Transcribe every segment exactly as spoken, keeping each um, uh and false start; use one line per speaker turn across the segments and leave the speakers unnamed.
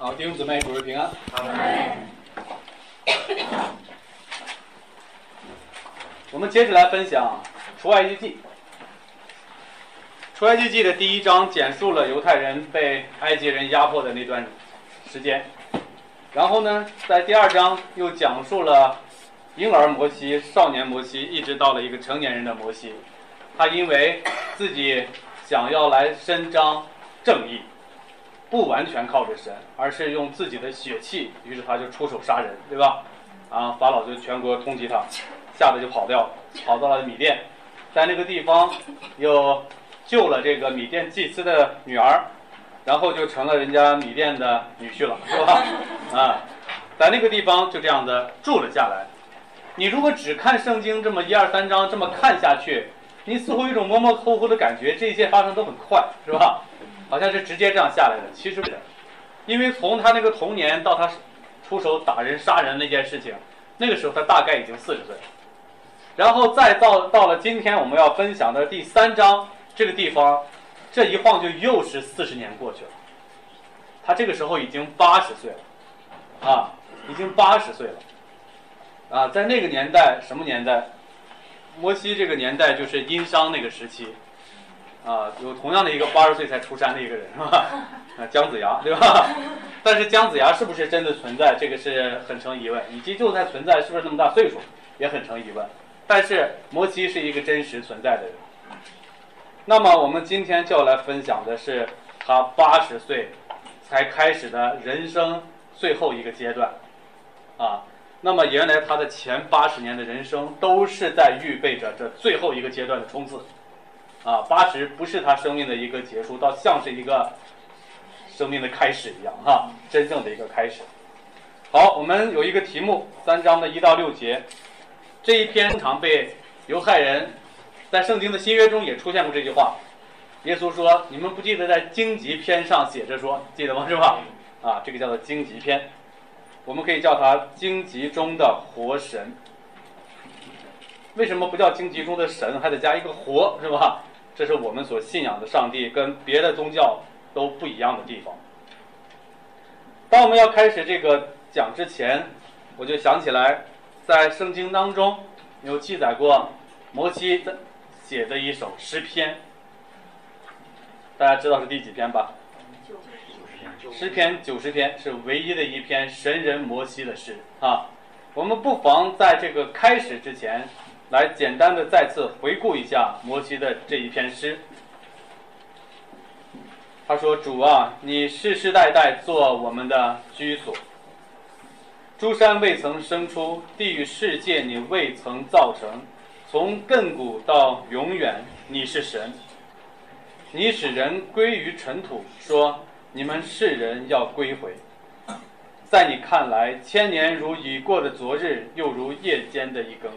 好，弟兄姊妹，主日平安。我们接着来分享出埃及记。出埃及记的第一章简述了犹太人被埃及人压迫的那段时间，然后呢，在第二章又讲述了婴儿摩西、少年摩西，一直到了一个成年人的摩西。他因为自己想要来伸张正义，不完全靠着神，而是用自己的血气，于是他就出手杀人，对吧？啊，法老就全国通缉他，吓得就跑掉了，跑到了米甸，在那个地方又救了这个米甸祭司的女儿，然后就成了人家米甸的女婿了，是吧？啊，在那个地方就这样的住了下来。你如果只看圣经这么一二三章这么看下去，你似乎有一种模模糊糊的感觉，这一切发生都很快，是吧？好像是直接这样下来的，其实不是，因为从他那个童年到他出手打人杀人那件事情，那个时候他大概已经四十岁，然后再到到了今天我们要分享的第三章这个地方，这一晃就又是四十年过去了，他这个时候已经八十岁了，啊，已经八十岁了，啊，在那个年代什么年代？摩西这个年代就是殷商那个时期。啊，有同样的一个八十岁才出山的一个人，是吧？啊，姜子牙，对吧？但是姜子牙是不是真的存在，这个是很成疑问，以及就算存在，是不是那么大岁数，也很成疑问。但是摩西是一个真实存在的人。那么我们今天就要来分享的是他八十岁才开始的人生最后一个阶段，啊，那么原来他的前八十年的人生都是在预备着这最后一个阶段的冲刺。啊，八十不是他生命的一个结束，倒像是一个生命的开始一样，哈，真正的一个开始。好，我们有一个题目，三章的一到六节，这一篇经常被犹太人在圣经的新约中也出现过这句话。耶稣说：“你们不记得在荆棘篇上写着说，记得吗？是吧？啊，这个叫做荆棘篇，我们可以叫它荆棘中的活神。为什么不叫荆棘中的神，还得加一个活，是吧？”这是我们所信仰的上帝跟别的宗教都不一样的地方。当我们要开始这个讲之前，我就想起来在圣经当中有记载过摩西写的一首诗篇，大家知道是第几篇吧？诗篇九十篇，是唯一的一篇神人摩西的诗啊。我们不妨在这个开始之前来简单的再次回顾一下摩西的这一篇诗。他说：“主啊，你世世代代做我们的居所，诸山未曾生出，地狱世界你未曾造成，从亘古到永远你是神。你使人归于尘土，说你们世人要归回。在你看来，千年如已过的昨日，又如夜间的一更。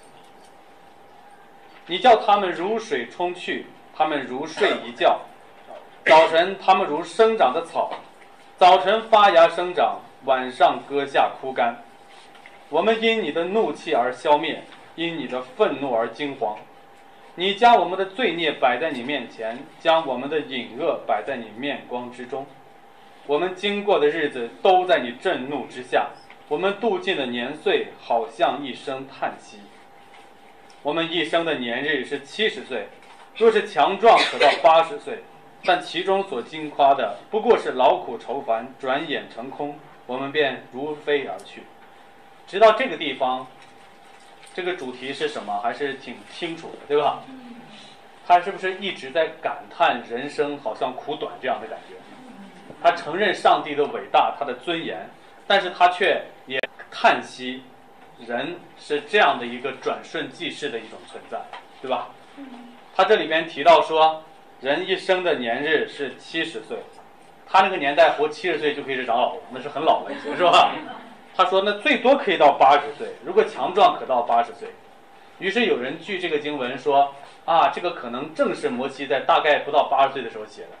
你叫他们如水冲去，他们如睡一觉。早晨他们如生长的草，早晨发芽生长，晚上割下枯干。我们因你的怒气而消灭，因你的愤怒而惊惶。你将我们的罪孽摆在你面前，将我们的隐恶摆在你面光之中。我们经过的日子都在你震怒之下，我们度尽的年岁好像一声叹息。我们一生的年日是七十岁，若是强壮可到八十岁，但其中所经夸的不过是劳苦愁烦，转眼成空，我们便如飞而去。直到这个地方，这个主题是什么还是挺清楚的，对吧？他是不是一直在感叹人生好像苦短这样的感觉？他承认上帝的伟大，他的尊严，但是他却也叹息人是这样的一个转瞬即逝的一种存在，对吧？他这里边提到说人一生的年日是七十岁，他那个年代活七十岁就可以是长老了，那是很老了已经，是吧？他说那最多可以到八十岁，如果强壮可到八十岁。于是有人据这个经文说啊，这个可能正是摩西在大概不到八十岁的时候写的，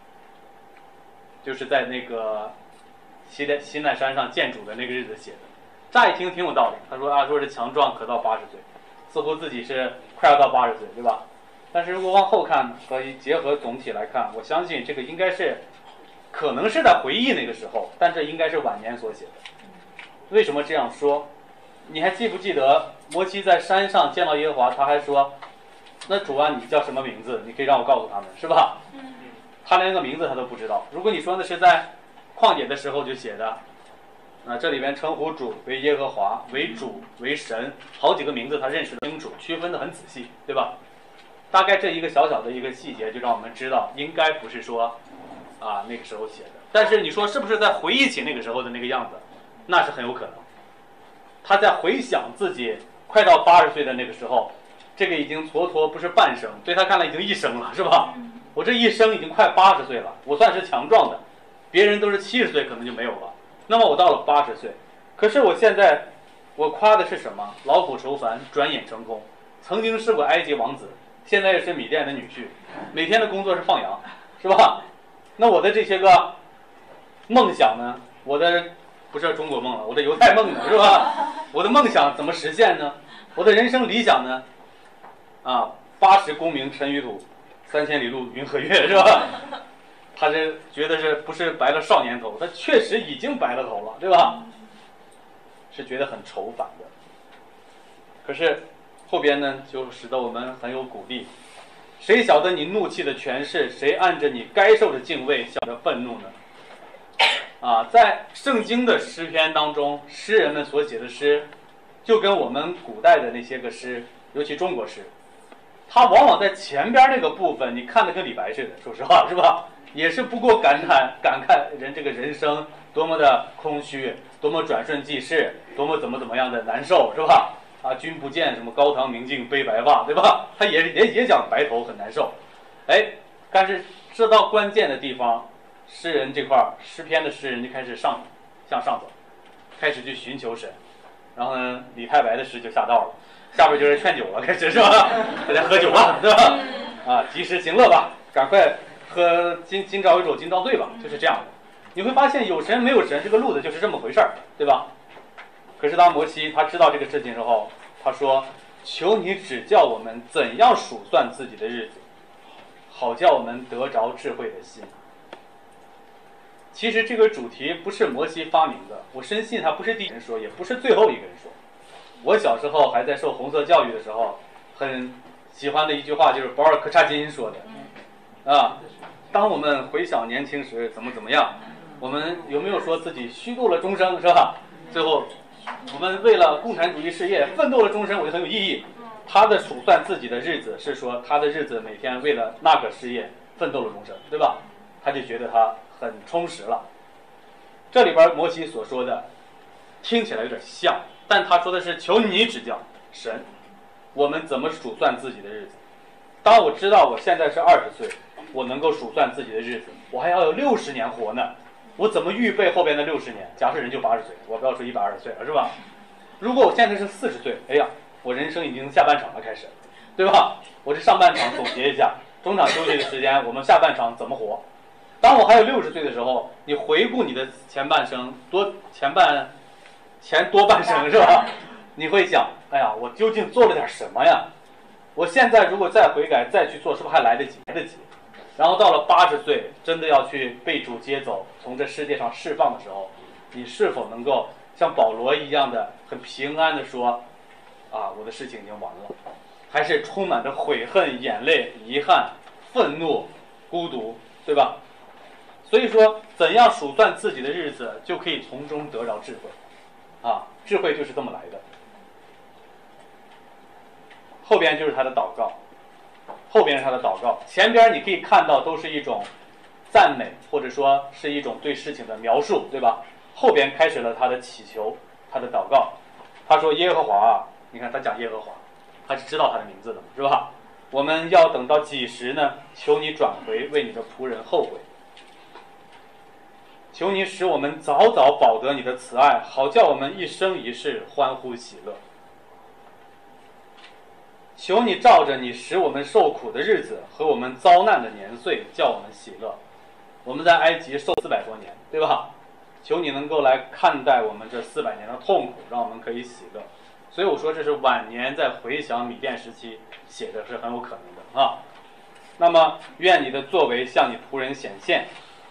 就是在那个西奈西奈山上见主的那个日子写的。乍一听挺有道理，他说啊，说是强壮可到八十岁，似乎自己是快要到八十岁，对吧？但是如果往后看和结合总体来看，我相信这个应该是可能是在回忆那个时候，但这应该是晚年所写的。为什么这样说？你还记不记得摩西在山上见到耶和华，他还说，那主啊，你叫什么名字？你可以让我告诉他们，是吧？他连个名字他都不知道。如果你说的是在旷野的时候就写的，那这里边称呼主为耶和华，为主，为神，好几个名字他认识得清楚，区分得很仔细，对吧？大概这一个小小的一个细节就让我们知道，应该不是说啊那个时候写的。但是你说是不是在回忆起那个时候的那个样子？那是很有可能。他在回想自己快到八十岁的那个时候，这个已经蹉跎不是半生，对他看来已经一生了，是吧？我这一生已经快八十岁了，我算是强壮的，别人都是七十岁可能就没有了。那么我到了八十岁，可是我现在我夸的是什么？劳苦愁烦，转眼成空。曾经是过埃及王子，现在也是米甸的女婿，每天的工作是放羊，是吧？那我的这些个梦想呢？我的不是中国梦了，我的犹太梦呢，是吧？我的梦想怎么实现呢？我的人生理想呢？啊，八十功名尘与土，三千里路云和月，是吧？他这觉得是不是白了少年头？他确实已经白了头了，对吧？是觉得很愁烦的。可是后边呢，就使得我们很有鼓励。谁晓得你怒气的权势？谁按着你该受的敬畏，晓得愤怒呢？啊，在圣经的诗篇当中，诗人们所写的诗，就跟我们古代的那些个诗，尤其中国诗，它往往在前边那个部分，你看的跟李白似的，说实话，是吧？也是不过感叹感慨人这个人生多么的空虚，多么转瞬即逝，多么怎么怎么样的难受，是吧？啊，君不见什么高堂明镜悲白发，对吧？他也也也讲白头很难受，哎，但是这到关键的地方。诗人这块诗篇的诗人就开始上向上走，开始去寻求神，然后呢，李太白的诗就下道了，下边就是劝酒了，开始是吧？大家喝酒吧，对吧？啊，及时行乐吧，赶快喝今今朝有酒今朝醉吧，就是这样的。你会发现有神没有神这个路子就是这么回事儿，对吧？可是当摩西他知道这个事情之后，他说：“求你指教我们怎样数算自己的日子，好叫我们得着智慧的心。”其实这个主题不是摩西发明的，我深信他不是第一个人说，也不是最后一个人说。我小时候还在受红色教育的时候，很喜欢的一句话就是保尔柯察金说的，啊，当我们回想年轻时怎么怎么样，我们有没有说自己虚度了终生，是吧？最后我们为了共产主义事业奋斗了终身，我觉得很有意义。他的数算自己的日子是说他的日子每天为了那个事业奋斗了终生，对吧？他就觉得他很充实了。这里边摩西所说的听起来有点像，但他说的是求你指教神，我们怎么数算自己的日子。当我知道我现在是二十岁，我能够数算自己的日子，我还要有六十年活呢，我怎么预备后边的六十年？假设人就八十岁，我不要说一百二十岁了，是吧？如果我现在是四十岁，哎呀，我人生已经下半场了，开始，对吧？我这上半场总结一下，中场休息的时间，我们下半场怎么活？当我还有六十岁的时候，你回顾你的前半生，多前半前多半生是吧？你会想，哎呀，我究竟做了点什么呀？我现在如果再悔改再去做，是不是还来得及？来得及。然后到了八十岁，真的要去被主接走，从这世界上释放的时候，你是否能够像保罗一样的很平安的说，啊，我的事情已经完了，还是充满着悔恨、眼泪、遗憾、愤怒、孤独，对吧？所以说，怎样数算自己的日子，就可以从中得着智慧，啊，智慧就是这么来的。后边就是他的祷告，后边是他的祷告，前边你可以看到都是一种赞美，或者说是一种对事情的描述，对吧？后边开始了他的祈求，他的祷告。他说：“耶和华啊，你看他讲耶和华，他是知道他的名字的嘛，是吧？我们要等到几时呢？求你转回，为你的仆人后悔。求你使我们早早保得你的慈爱，好叫我们一生一世欢呼喜乐。求你照着你使我们受苦的日子和我们遭难的年岁，叫我们喜乐。我们在埃及受四百多年，对吧？求你能够来看待我们这四百年的痛苦，让我们可以喜乐。所以我说这是晚年在回想米甸时期写的是很有可能的啊。那么愿你的作为向你仆人显现，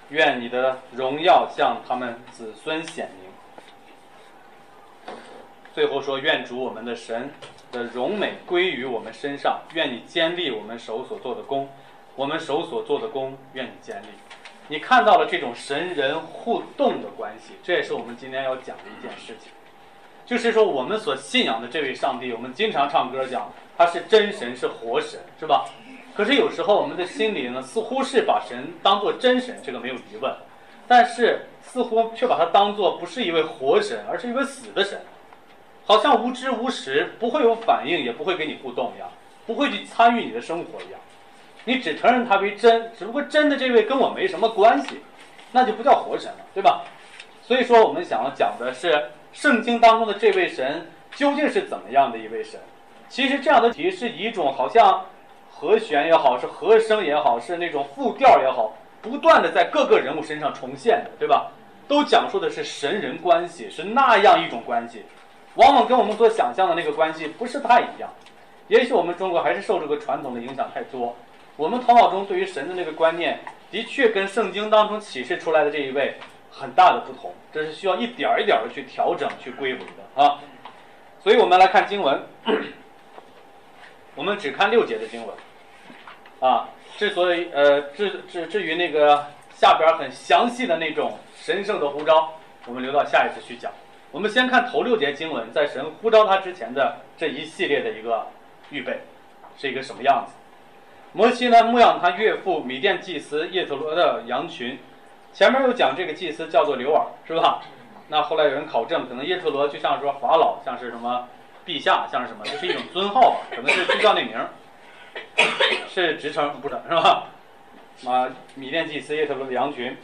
愿你的荣耀向他们子孙显明。最后说，愿主我们的神的荣美归于我们身上，愿你坚立我们手所做的工，我们手所做的工愿你坚立。你看到了这种神人互动的关系，这也是我们今天要讲的一件事情。就是说我们所信仰的这位上帝，我们经常唱歌讲他是真神，是活神，是吧？可是有时候我们的心里呢，似乎是把神当作真神，这个没有疑问，但是似乎却把他当作不是一位活神，而是一位死的神，好像无知无识，不会有反应，也不会跟你互动一样，不会去参与你的生活一样。你只承认他为真，只不过真的这位跟我没什么关系，那就不叫活神了，对吧？所以说我们想要讲的是圣经当中的这位神究竟是怎么样的一位神。其实这样的题是以一种好像和弦也好，是和声也好，是那种复调也好，不断的在各个人物身上重现的，对吧？都讲述的是神人关系，是那样一种关系，往往跟我们所想象的那个关系不是太一样。也许我们中国还是受这个传统的影响太多，我们头脑中对于神的那个观念的确跟圣经当中启示出来的这一位很大的不同，这是需要一点一点的去调整去归为的啊。所以我们来看经文，我们只看六节的经文啊。之所以呃至至至于那个下边很详细的那种神圣的呼召，我们留到下一次去讲。我们先看头六节经文，在神呼召他之前的这一系列的一个预备是一个什么样子。摩西呢牧养他岳父米甸祭司叶特罗的羊群，前面有讲这个祭司叫做刘尔，是吧？那后来有人考证，可能叶特罗就像说法老，像是什么陛下，像是什么，这是一种尊号吧，可能是去叫那名，是职称，不是是吧？啊，米甸祭司叶特罗的羊群，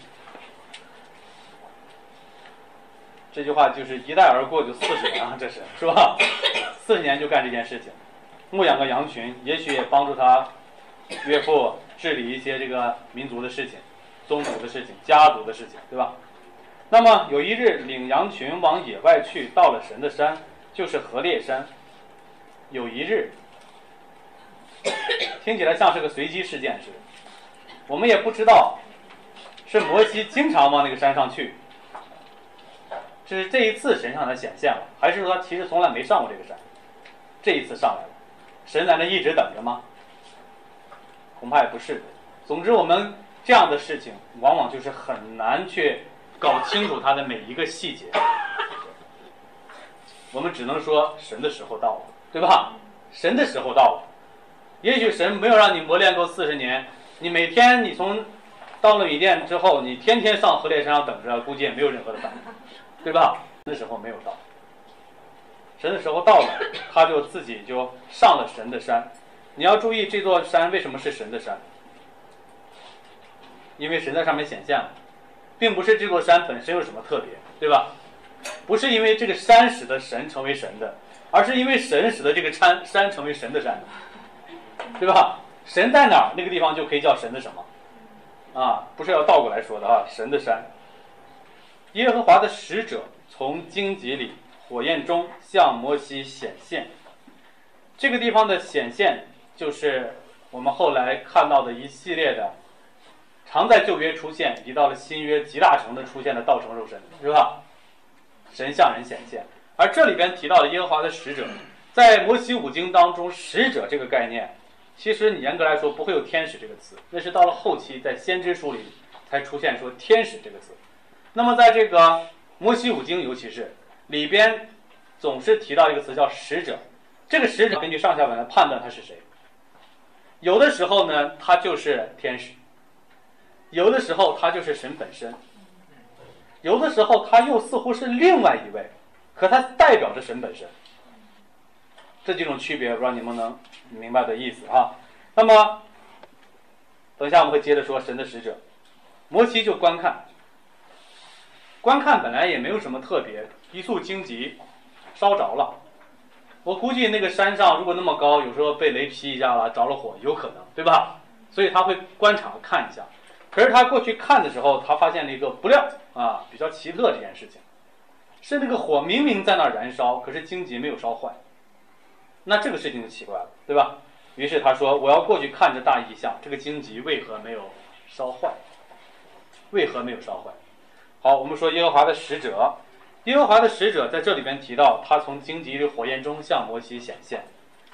这句话就是一带而过就四十年啊，这是是吧？四十年就干这件事情，牧养个羊群，也许也帮助他岳父治理一些这个民族的事情、宗族的事情、家族的事情，对吧？那么有一日，领羊群往野外去，到了神的山，就是何烈山。有一日，听起来像是个随机事件似的。我们也不知道是摩西经常往那个山上去，是这一次神向他显现了，还是说他其实从来没上过这个山，这一次上来了，神在那一直等着吗？恐怕也不是的。总之，我们这样的事情往往就是很难去搞清楚它的每一个细节，我们只能说神的时候到了，对吧？神的时候到了，也许神没有让你磨练够四十年，你每天你从到了米甸之后，你天天上何烈山上等着，估计也没有任何的反应，对吧？神的时候没有到，神的时候到了，他就自己就上了神的山。你要注意，这座山为什么是神的山？因为神在上面显现了，并不是这座山本身有什么特别，对吧？不是因为这个山使得神成为神的，而是因为神使得这个山山成为神的山的，对吧？神在哪儿，那个地方就可以叫神的什么啊？不是要倒过来说的啊，神的山。耶和华的使者从荆棘里火焰中向摩西显现，这个地方的显现就是我们后来看到的一系列的常在旧约出现，一到了新约极大程度出现的道成肉身，是吧？神向人显现。而这里边提到的耶和华的使者，在摩西五经当中，使者这个概念其实你严格来说不会有天使这个词，那是到了后期在先知书里才出现说天使这个词。那么在这个摩西五经尤其是里边总是提到一个词叫使者，这个使者根据上下文来判断他是谁，有的时候呢他就是天使，有的时候他就是神本身，有的时候他又似乎是另外一位，可他代表着神本身。这几种区别不知道你们能明白的意思啊。那么等一下我们会接着说神的使者。摩西就观看，观看本来也没有什么特别，一束荆棘烧着了，我估计那个山上如果那么高，有时候被雷劈一下了，着了火有可能，对吧？所以他会观察看一下。可是他过去看的时候，他发现了一个不料啊，比较奇特这件事情，是那个火明明在那儿燃烧，可是荆棘没有烧坏。那这个事情就奇怪了，对吧？于是他说，我要过去看着大异象，这个荆棘为何没有烧坏？ 为何没有烧坏？好，我们说耶和华的使者，耶和华的使者在这里边提到，他从荆棘的火焰中向摩西显现。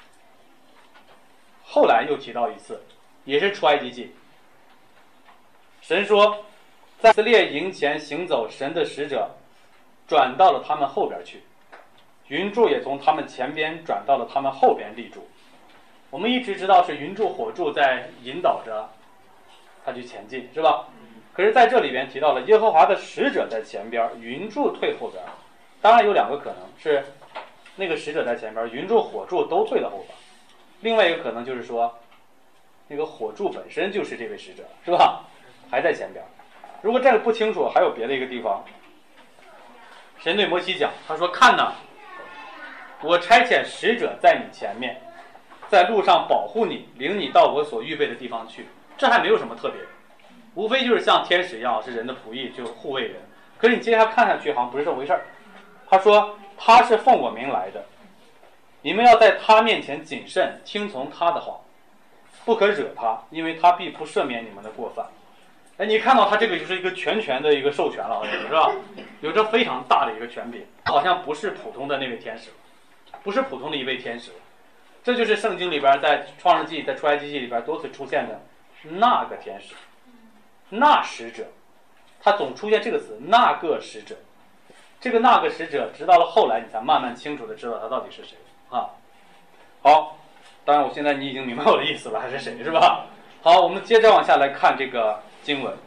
后来又提到一次，也是出埃及记。神说，在以色列营前行走，神的使者转到了他们后边去，云柱也从他们前边转到了他们后边立住。我们一直知道是云柱火柱在引导着他去前进，是吧？可是在这里边提到了耶和华的使者在前边，云柱退后边。当然有两个可能，是那个使者在前边，云柱火柱都退到后边。另外一个可能就是说，那个火柱本身就是这位使者，是吧？还在前边。如果这个不清楚，还有别的一个地方，神对摩西讲，他说：“看哪，我差遣使者在你前面，在路上保护你，领你到我所预备的地方去。”这还没有什么特别，无非就是像天使一样是人的仆役，就护卫人。可是你接下来看下去，好像不是这么回事儿。他说：“他是奉我名来的，你们要在他面前谨慎，听从他的话，不可惹他，因为他必不赦免你们的过犯。”哎，你看到他这个就是一个全权的一个授权了，是吧？有着非常大的一个权柄，好像不是普通的那位天使，不是普通的一位天使。这就是圣经里边在创世纪、在出埃及记里边多次出现的那个天使，那使者，他总出现这个词，那个使者。这个那个使者，直到了后来，你才慢慢清楚的知道他到底是谁啊。好，当然我现在你已经明白我的意思了，还是谁，是吧？好，我们接着往下来看这个经文。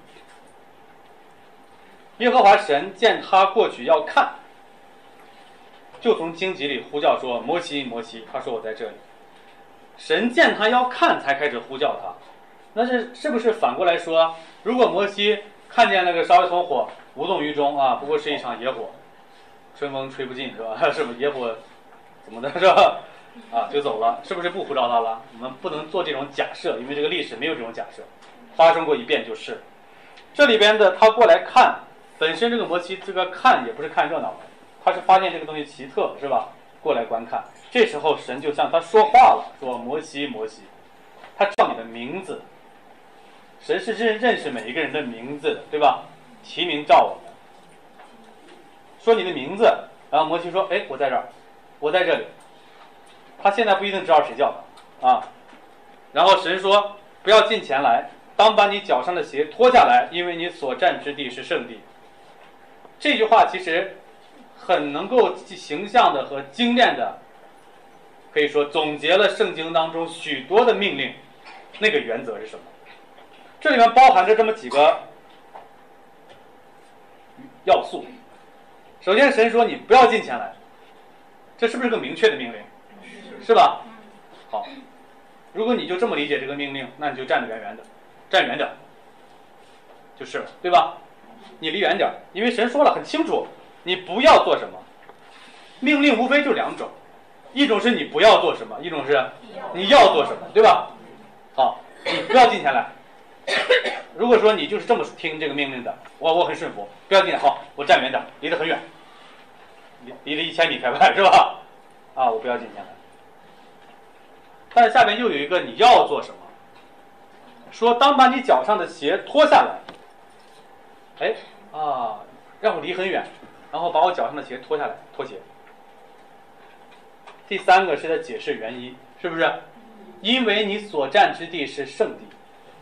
耶和华神见他过去要看，就从荆棘里呼叫说：“摩西，摩西！”他说：“我在这里。”神见他要看，才开始呼叫他。那是是不是反过来说，如果摩西看见那个烧一团火无动于衷啊，不过是一场野火，春风吹不尽，是吧？是不是野火怎么的，是吧？啊，就走了，是不是不呼召他了？我们不能做这种假设，因为这个历史没有这种假设，发生过一遍就是。这里边的他过来看，本身这个摩西这个看也不是看热闹的，他是发现这个东西奇特，是吧？过来观看。这时候神就向他说话了，说：“摩西，摩西。”他叫你的名字。神是认认识每一个人的名字的，对吧？提名召我们，说你的名字。然后摩西说：“哎，我在这儿，我在这里。”他现在不一定知道谁叫他啊。然后神说：“不要近前来，当把你脚上的鞋脱下来，因为你所站之地是圣地。”这句话其实很能够形象的和精炼的，可以说总结了圣经当中许多的命令，那个原则是什么？这里面包含着这么几个要素。首先，神说你不要近前来，这是不是个明确的命令？是吧？好，如果你就这么理解这个命令，那你就站得远远的，站远点，就是了，对吧？你离远点，因为神说了很清楚，你不要做什么。命令无非就两种，一种是你不要做什么，一种是你要做什么，对吧？好，你不要近前来。如果说你就是这么听这个命令的，我我很顺服，不要近，好，我站远点，离得很远，离离了一千米开外，是吧？啊，我不要近前来。但是下面又有一个你要做什么，说当把你脚上的鞋脱下来，哎啊，让我离很远，然后把我脚上的鞋脱下来，脱鞋。第三个是在解释原因，是不是？因为你所站之地是圣地。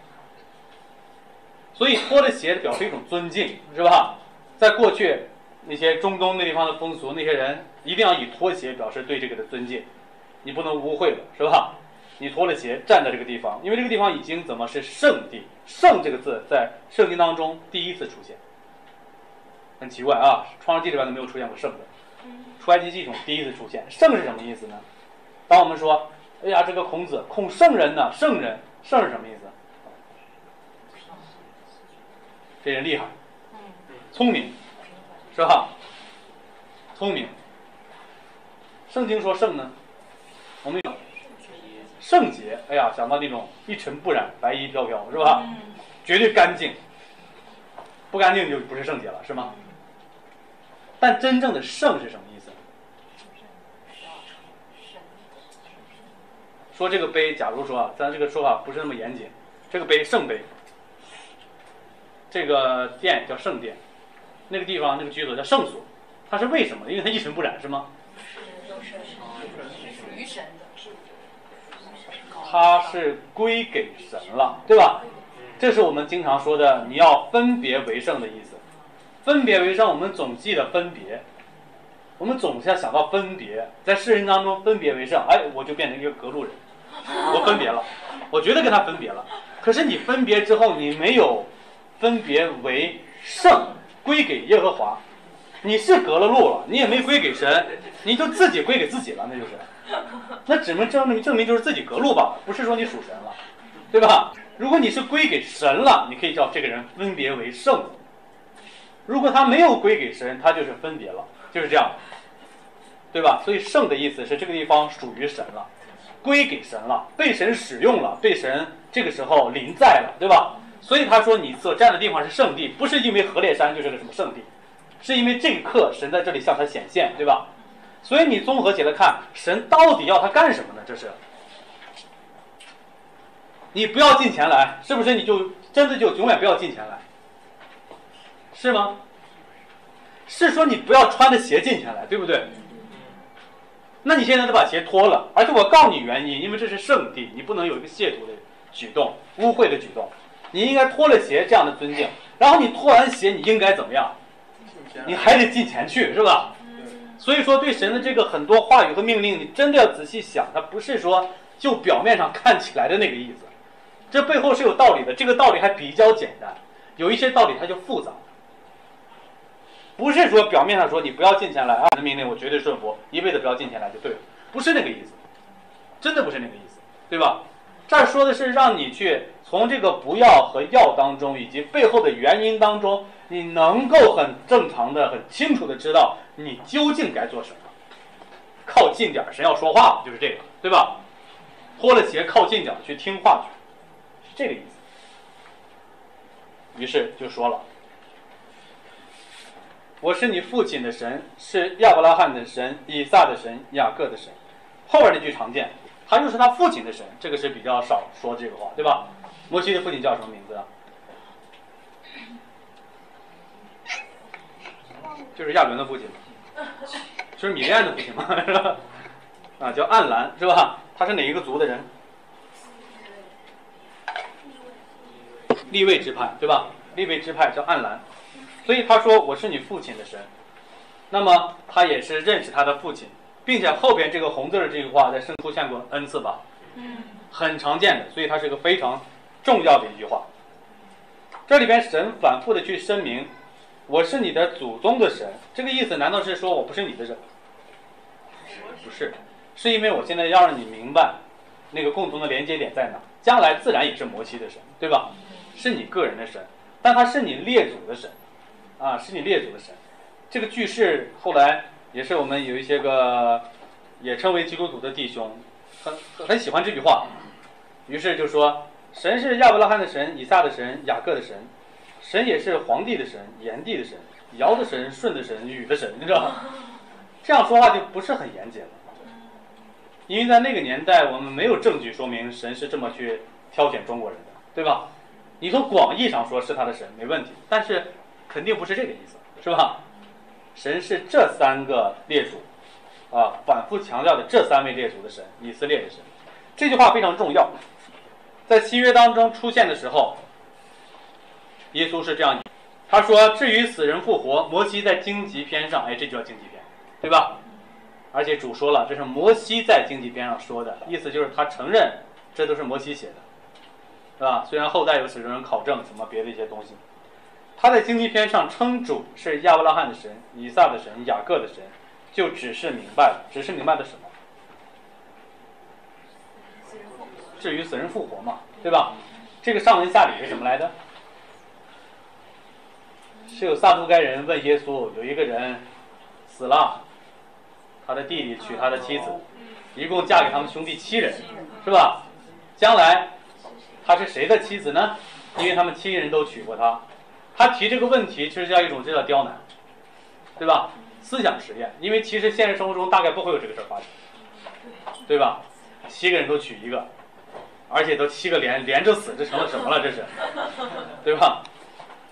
所以脱了鞋表示一种尊敬，是吧？在过去那些中东那地方的风俗，那些人一定要以脱鞋表示对这个的尊敬，你不能污秽了，是吧？你脱了鞋站在这个地方，因为这个地方已经怎么是圣地？圣这个字在圣经当中第一次出现，很奇怪啊！创世纪里边都没有出现过圣的，出埃及记中第一次出现。圣是什么意思呢？当我们说，哎呀，这个孔子孔圣人呢，圣人，圣是什么意思？这人厉害，聪明，是吧？聪明。圣经说圣呢，我们圣洁，哎呀，想到那种一尘不染、白衣飘飘，是吧？绝对干净，不干净就不是圣洁了，是吗？但真正的圣是什么意思？说这个杯，假如说啊，咱这个说法不是那么严谨，这个杯圣杯。 这个殿叫圣殿，那个地方那个居所叫圣所，它是为什么？因为它一尘不染，是吗？
属于神的，
它是归给神了，对吧？这是我们经常说的，你要分别为圣的意思。分别为圣，我们总记得分别，我们总是要想到分别，在世人当中分别为圣，哎，我就变成一个隔路人，我分别了，我觉得跟他分别了。可是你分别之后，你没有分别为圣，归给耶和华，你是隔了路了，你也没归给神，你就自己归给自己了，那就是，那只能证明证明就是自己隔路罢了，不是说你属神了，对吧？如果你是归给神了，你可以叫这个人分别为圣。如果他没有归给神，他就是分别了，就是这样，对吧？所以圣的意思是这个地方属于神了，归给神了，被神使用了，被神这个时候临在了，对吧？所以他说你所站的地方是圣地，不是因为何烈山就是个什么圣地，是因为这一刻神在这里向他显现，对吧？所以你综合起来看，神到底要他干什么呢？这是你不要进前来，是不是你就真的就永远不要进前来？是吗？是说你不要穿着鞋进前来，对不对？那你现在都把鞋脱了，而且我告诉你原因，因为这是圣地，你不能有一个亵渎的举动、污秽的举动，你应该脱了鞋这样的尊敬。然后你脱完鞋，你应该怎么样？你还得进前去，是吧？所以说，对神的这个很多话语和命令，你真的要仔细想，它不是说就表面上看起来的那个意思，这背后是有道理的。这个道理还比较简单，有一些道理它就复杂。不是说表面上说你不要进前来啊，的命令我绝对顺服，一辈子不要进前来就对了，不是那个意思，真的不是那个意思，对吧？这儿说的是让你去从这个不要和要当中，以及背后的原因当中，你能够很正常的、很清楚的知道你究竟该做什么。靠近点，神要说话，就是这个，对吧？脱了鞋靠近点去听话去，是这个意思。于是就说了。我是你父亲的神，是亚伯拉罕的神，以撒的神，雅各的神。后边那句常见，他又是他父亲的神，这个是比较少说这个话，对吧？摩西的父亲叫什么名字啊？就是亚伦的父亲嘛，就是米利暗的父亲嘛，是吧？啊，叫暗兰，是吧？他是哪一个族的人？利未支派，对吧？利未支派叫暗兰。所以他说我是你父亲的神，那么他也是认识他的父亲，并且后边这个红字的这句话在圣出现过 n 次吧，很常见的，所以它是个非常重要的一句话。这里边神反复的去声明我是你的祖宗的神，这个意思难道是说我不是你的人？不是，是因为我现在要让你明白那个共同的连接点在哪，将来自然也是摩西的神，对吧？是你个人的神，但他是你列祖的神啊，是你列祖的神。这个句式后来也是我们有一些个也称为基督徒的弟兄很很喜欢这句话，于是就说神是亚伯拉罕的神，以撒的神，雅各的神，神也是皇帝的神，炎帝的神，尧的神，舜的神，禹的神，你知道吗？这样说话就不是很严谨了，因为在那个年代我们没有证据说明神是这么去挑选中国人的，对吧？你从广义上说是他的神没问题，但是肯定不是这个意思，是吧？神是这三个列祖啊，反复强调的这三位列祖的神，以色列的神。这句话非常重要，在新约当中出现的时候，耶稣是这样，他说至于死人复活，摩西在荆棘篇上，哎，这就叫荆棘篇，对吧？而且主说了，这是摩西在荆棘篇上说的，意思就是他承认这都是摩西写的，对吧？虽然后代有史人考证什么别的一些东西，他在荆棘篇上称主是亚伯拉罕的神，以撒的神，雅各的神，就只是明白了，只是明白了什么？至于死人复活嘛，对吧？这个上文下理是什么来的？是有撒都该人问耶稣，有一个人死了，他的弟弟娶他的妻子，一共嫁给他们兄弟七人，是吧？将来他是谁的妻子呢？因为他们七人都娶过他。他提这个问题其实叫一种这叫刁难，对吧？思想实验，因为其实现实生活中大概不会有这个事儿发生，对吧？七个人都娶一个，而且都七个连连着死，这成了什么了？这是，对吧？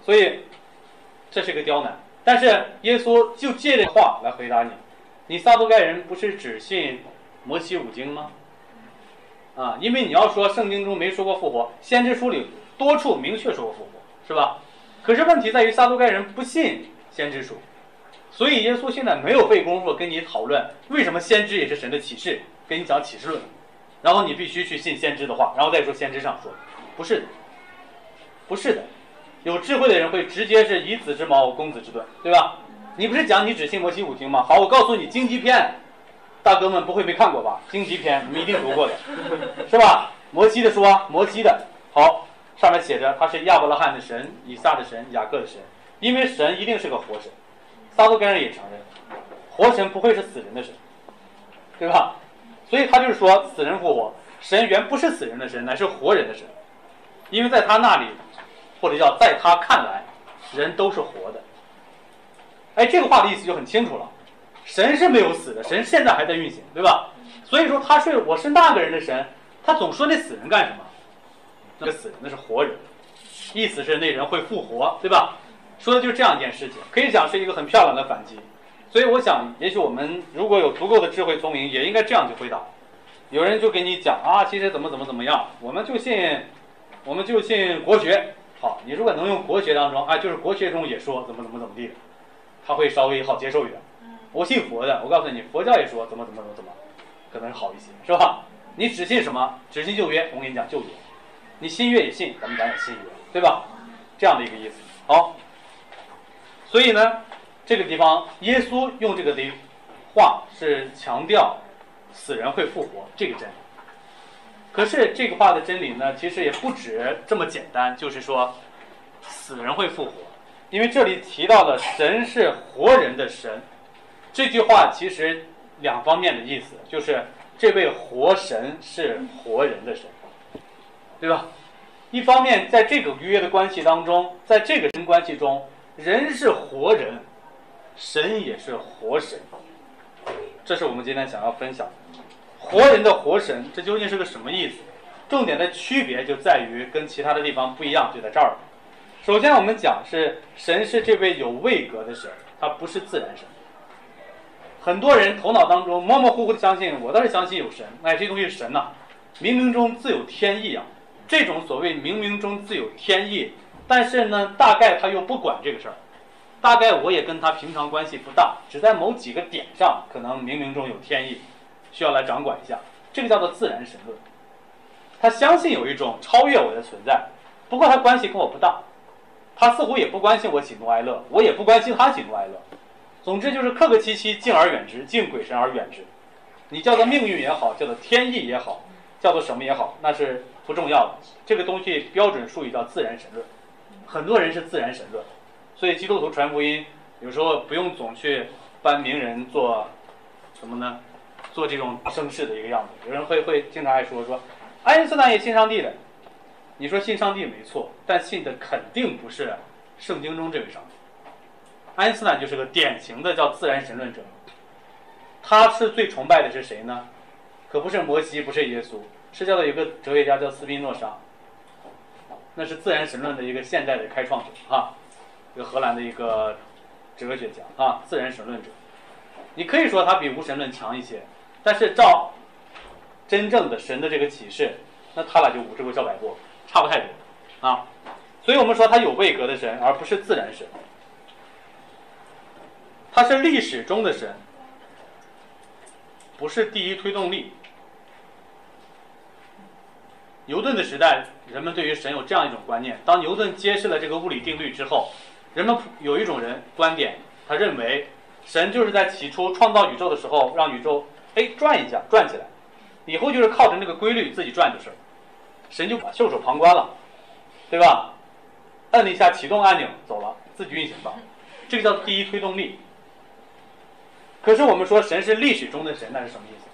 所以这是个刁难。但是耶稣就借这话来回答你：你撒都该人不是只信摩西五经吗？啊，因为你要说圣经中没说过复活，先知书里多处明确说过复活，是吧？可是问题在于撒都该人不信先知书，所以耶稣现在没有费功夫跟你讨论为什么先知也是神的启示，跟你讲启示论，然后你必须去信先知的话，然后再说先知上说，不是的，不是的。有智慧的人会直接是以子之矛攻子之盾，对吧？你不是讲你只信摩西五经吗？好，我告诉你，荆棘篇，大哥们不会没看过吧？荆棘篇你们一定读过的，是吧？摩西的说，摩西的，好，上面写着他是亚伯拉罕的神，以撒的神，雅各的神，因为神一定是个活神，撒都该人也承认，活神不会是死人的神，对吧？所以他就是说死人复活，神原不是死人的神，乃是活人的神，因为在他那里，或者叫在他看来，人都是活的。哎，这个话的意思就很清楚了，神是没有死的，神现在还在运行，对吧？所以说他是我是那个人的神，他总说那死人干什么？那个死人那是活人，意思是那人会复活，对吧？说的就是这样一件事情，可以讲是一个很漂亮的反击。所以我想，也许我们如果有足够的智慧聪明，也应该这样去回答。有人就给你讲啊，其实怎么怎么怎么样，我们就信，我们就信国学。好，你如果能用国学当中啊，就是国学中也说怎么怎么怎么地的，他会稍微好接受一点。我信佛的，我告诉你，佛教也说怎么怎么怎么怎么，可能好一些，是吧？你只信什么？只信旧约，我跟你讲旧约。你新约也信，咱们讲讲新约，对吧？这样的一个意思。好，所以呢，这个地方耶稣用这个的话是强调死人会复活这个真理。可是这个话的真理呢，其实也不止这么简单，就是说死人会复活，因为这里提到了神是活人的神，这句话其实两方面的意思，就是这位活神是活人的神，对吧？一方面在这个约的关系当中，在这个神关系中，人是活人，神也是活神，这是我们今天想要分享的。活人的活神，这究竟是个什么意思？重点的区别就在于跟其他的地方不一样，就在这儿。首先我们讲是神是这位有位格的神，他不是自然神。很多人头脑当中模模糊糊的相信，我倒是相信有神，哎，这东西是神呐、啊，冥冥中自有天意啊。这种所谓冥冥中自有天意，但是呢，大概他又不管这个事儿，大概我也跟他平常关系不大，只在某几个点上可能冥冥中有天意，需要来掌管一下，这个叫做自然神论。他相信有一种超越我的存在，不过他关系跟我不大，他似乎也不关心我喜怒哀乐，我也不关心他喜怒哀乐。总之就是客客气气，敬而远之，敬鬼神而远之。你叫做命运也好，叫做天意也好，叫做什么也好，那是不重要的。这个东西标准术语叫自然神论，很多人是自然神论，所以基督徒传福音有时候不用总去搬名人做什么呢？做这种声势的一个样子。有人会会经常爱说说，爱因斯坦也信上帝的。你说信上帝没错，但信的肯定不是圣经中这位上帝。爱因斯坦就是个典型的叫自然神论者。他是最崇拜的是谁呢？可不是摩西，不是耶稣，是叫做有个哲学家叫斯宾诺莎，那是自然神论的一个现代的开创者啊，一个荷兰的一个哲学家啊，自然神论者。你可以说他比无神论强一些，但是照真正的神的这个启示，那他俩就五十个小百过，差不太多啊。所以我们说他有位格的神，而不是自然神，他是历史中的神，不是第一推动力。牛顿的时代，人们对于神有这样一种观念，当牛顿揭示了这个物理定律之后，人们有一种人观点，他认为神就是在起初创造宇宙的时候，让宇宙哎转一下，转起来，以后就是靠着那个规律自己转就是，神就袖手旁观了，对吧？摁了一下启动按钮，走了，自己运行吧，这个叫第一推动力。可是我们说神是历史中的神，那是什么意思？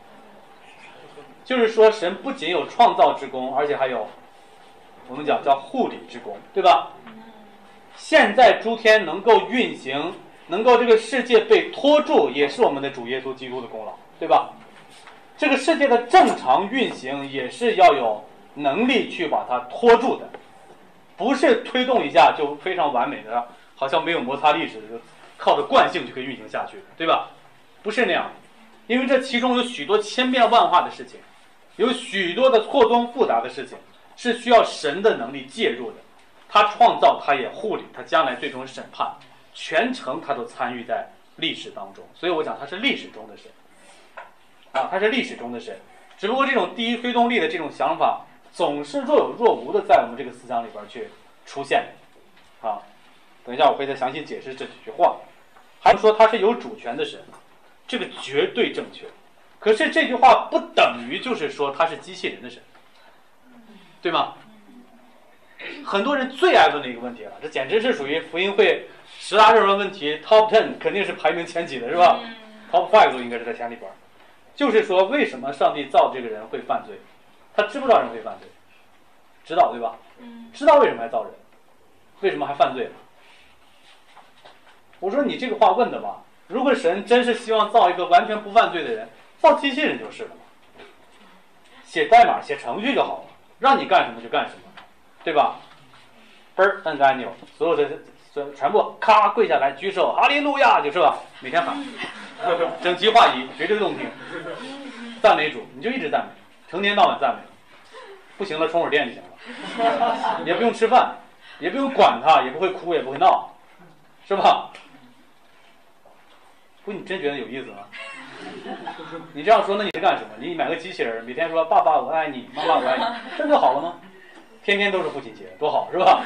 就是说神不仅有创造之功，而且还有我们讲叫护理之功，对吧？现在诸天能够运行，能够这个世界被拖住，也是我们的主耶稣基督的功劳，对吧？这个世界的正常运行也是要有能力去把它拖住的。 不是推动一下就非常完美的，好像没有摩擦力似的，就靠着惯性就可以运行下去，对吧？不是那样，因为这其中有许多千变万化的事情，有许多的错综复杂的事情，是需要神的能力介入的。他创造，他也护理，他将来最终审判，全程他都参与在历史当中。所以我讲他是历史中的神，啊，他是历史中的神。只不过这种第一推动力的这种想法，总是若有若无的在我们这个思想里边去出现，啊，等一下我会再详细解释这几句话。还说他是有主权的神，这个绝对正确。可是这句话不等于就是说他是机器人的神，对吗？很多人最爱问的一个问题了，这简直是属于福音会十大热门问题 top ten 肯定是排名前几的，是吧？ top five 都应该是在前里边。就是说为什么上帝造这个人会犯罪？他知不知道人会犯罪？知道，对吧？知道为什么还造人？为什么还犯罪？我说你这个话问的吧，如果神真是希望造一个完全不犯罪的人，造机器人就是了嘛，写代码写程序就好了，让你干什么就干什么，对吧？嘣儿摁个按钮，所有的全部咔跪下来举手，哈利路亚，就是吧？每天喊，整齐划一，绝对动听，赞美主，你就一直赞美，成天到晚赞美，不行了充会儿电就行了，也不用吃饭，也不用管他，也不会哭，也不会闹，是吧？不，你真觉得有意思吗？你这样说，那你是干什么？你买个机器人，每天说爸爸我爱你，妈妈我爱你，这就好了吗？天天都是父亲节，多好，是吧？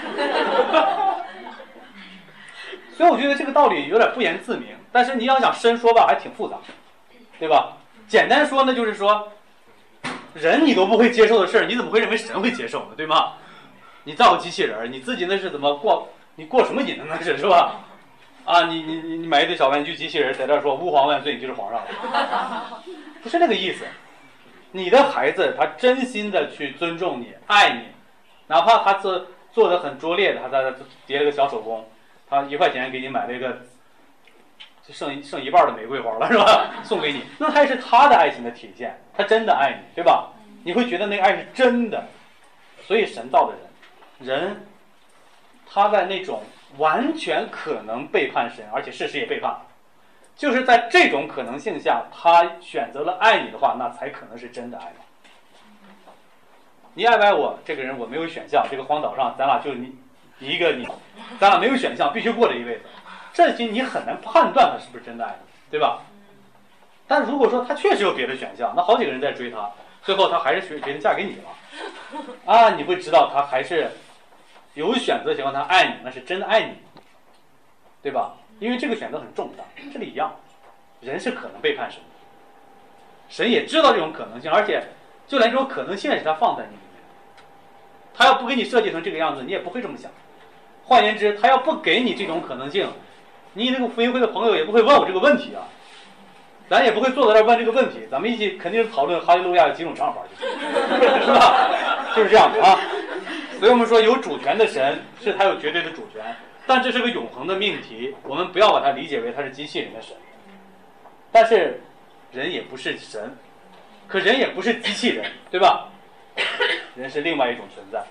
所以我觉得这个道理有点不言自明，但是你要想深说吧，还挺复杂，对吧？简单说呢，就是说，人你都不会接受的事儿，你怎么会认为神会接受呢？对吗？你造个机器人，你自己那是怎么过？你过什么瘾呢？那是是吧？啊，你你你你买一堆小玩具机器人，在这说吾皇万岁，你就是皇上，不是那个意思。你的孩子他真心的去尊重你、爱你，哪怕他做做的很拙劣的，他在这叠了个小手工，他一块钱给你买了一个就剩一剩一半的玫瑰花了，是吧？送给你，那他也是他的爱情的体现，他真的爱你，对吧？你会觉得那个爱是真的。所以神造的人，人他在那种完全可能背叛神，而且事实也背叛，就是在这种可能性下，他选择了爱你的话，那才可能是真的爱你。你爱不爱我？这个人我没有选项，这个荒岛上咱俩就你你一个你，咱俩没有选项，必须过这一辈子。这些你很难判断他是不是真的爱你，对吧？但如果说他确实有别的选项，那好几个人在追他，最后他还是决定嫁给你了，啊，你会知道他还是有选择情况，他爱你，那是真的爱你，对吧？因为这个选择很重大。这里一样，人是可能背叛神的，神也知道这种可能性，而且就连这种可能性也是他放在你里面。他要不给你设计成这个样子，你也不会这么想。换言之，他要不给你这种可能性，你那个福音会的朋友也不会问我这个问题啊，咱也不会坐在这儿问这个问题，咱们一起肯定是讨论哈利路亚有几种唱法，是吧？就是这样的啊。所以我们说有主权的神是他有绝对的主权，但这是个永恒的命题，我们不要把它理解为他是机器人的神。但是人也不是神，可人也不是机器人，对吧？人是另外一种存在。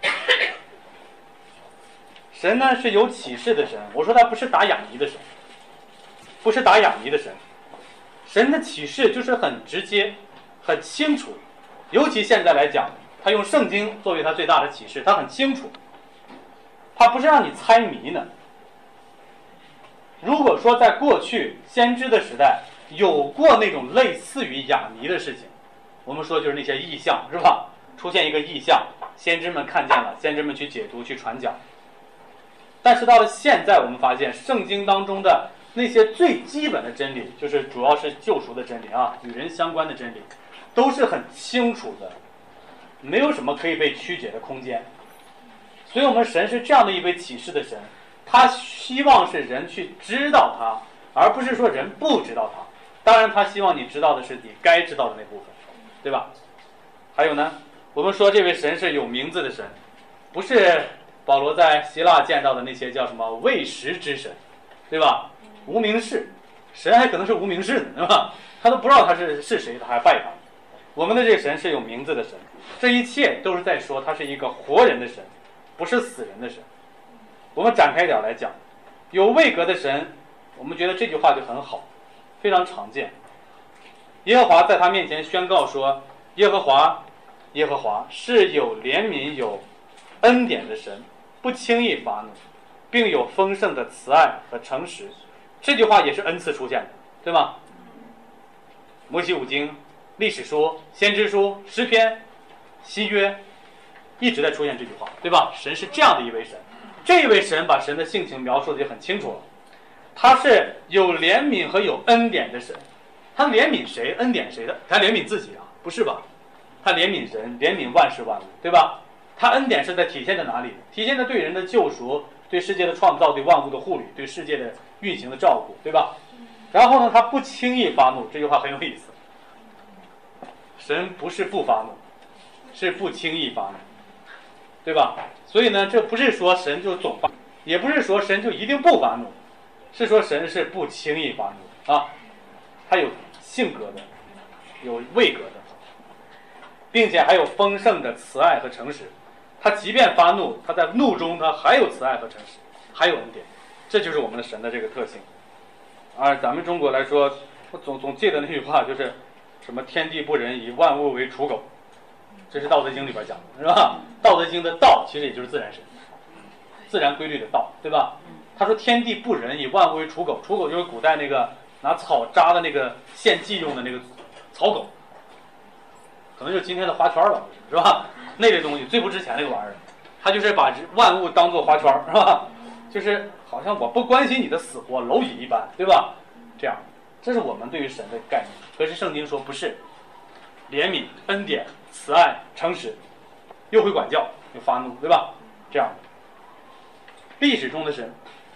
神呢是有启示的神，我说他不是打哑谜的神，不是打哑谜的神。神的启示就是很直接、很清楚，尤其现在来讲，他用圣经作为他最大的启示，他很清楚，他不是让你猜谜呢。如果说在过去先知的时代有过那种类似于哑谜的事情，我们说就是那些异象，是吧？出现一个异象，先知们看见了，先知们去解读、去传讲。但是到了现在，我们发现圣经当中的那些最基本的真理，就是主要是救赎的真理啊，与人相关的真理，都是很清楚的，没有什么可以被曲解的空间。所以我们神是这样的一位启示的神，他希望是人去知道他，而不是说人不知道他。当然他希望你知道的是你该知道的那部分，对吧？还有呢，我们说这位神是有名字的神，不是保罗在希腊见到的那些叫什么未识之神，对吧？无名氏，神还可能是无名氏呢，对吧？他都不知道他是是谁，他还拜他。我们的这个神是有名字的神，这一切都是在说他是一个活人的神， 不是死人的神。我们展开一点来讲，有位格的神，我们觉得这句话就很好，非常常见。耶和华在他面前宣告说，耶和华耶和华是有怜悯有恩典的神，不轻易发怒，并有丰盛的慈爱和诚实。这句话也是 n 次出现的，对吗？摩西五经、历史书、先知书、诗篇、新约，一直在出现这句话，对吧？神是这样的一位神，这一位神把神的性情描述的就很清楚了。他是有怜悯和有恩典的神。他怜悯谁？恩典谁的？他怜悯自己啊？不是吧？他怜悯人，怜悯万事万物，对吧？他恩典是在体现在哪里？体现在对人的救赎，对世界的创造，对万物的护理，对世界的运行的照顾，对吧？然后呢，他不轻易发怒，这句话很有意思。神不是不发怒，是不轻易发怒，对吧？所以呢，这不是说神就总发，也不是说神就一定不发怒，是说神是不轻易发怒啊。他有性格的，有位格的，并且还有丰盛的慈爱和诚实。他即便发怒，他在怒中他还有慈爱和诚实，还有恩典。这就是我们的神的这个特性。而咱们中国来说，我总总记得那句话，就是什么天地不仁，以万物为刍狗，这是《道德经》里边讲的，是吧？《道德经》的道其实也就是自然神，自然规律的道，对吧？他说天地不仁，以万物为刍狗，刍狗就是古代那个拿草扎的那个献祭用的那个草狗，可能就是今天的花圈吧，是吧？那类东西最不值钱那个玩意儿，他就是把万物当做花圈，是吧？就是好像我不关心你的死活，蝼蚁一般，对吧？这样，这是我们对于神的概念。可是圣经说不是，怜悯、恩典、慈爱、诚实，又会管教，又发怒，对吧？这样，历史中的神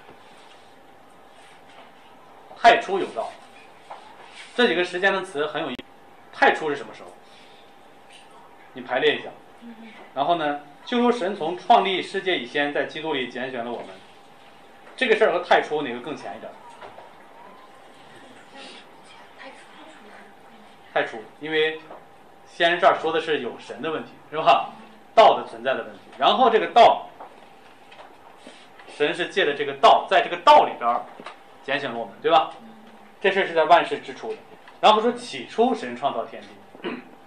太初有道，这几个时间的词很有意思。太初是什么时候？你排列一下。然后呢，就说神从创立世界以前，在基督里拣选了我们。这个事儿和太初哪个更前一点？太初，因为先这儿说的是有神的问题，是吧？道的存在的问题。然后这个道，神是借着这个道，在这个道里边拣选了我们，对吧？这事是在万事之初的。然后说起初神创造天地，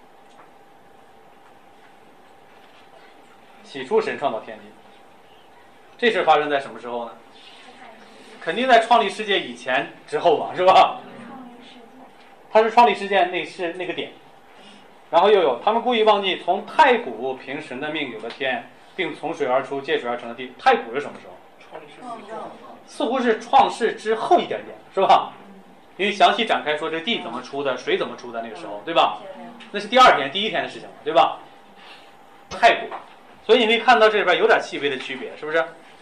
起初神创造天地，这事发生在什么时候呢？肯定在创立世界以前之后吧，是吧？它是创立世界那是那个点，然后又有他们故意忘记从太古凭神的命有了天，并从水而出借水而成的地。太古是什么时候？似乎是创世之后一点点，是吧？因为详细展开说这地怎么出的，水怎么出的那个时候，对吧？那是第二天第一天的事情了，对吧？太古，所以你可以看到这里边有点细微的区别，是不是？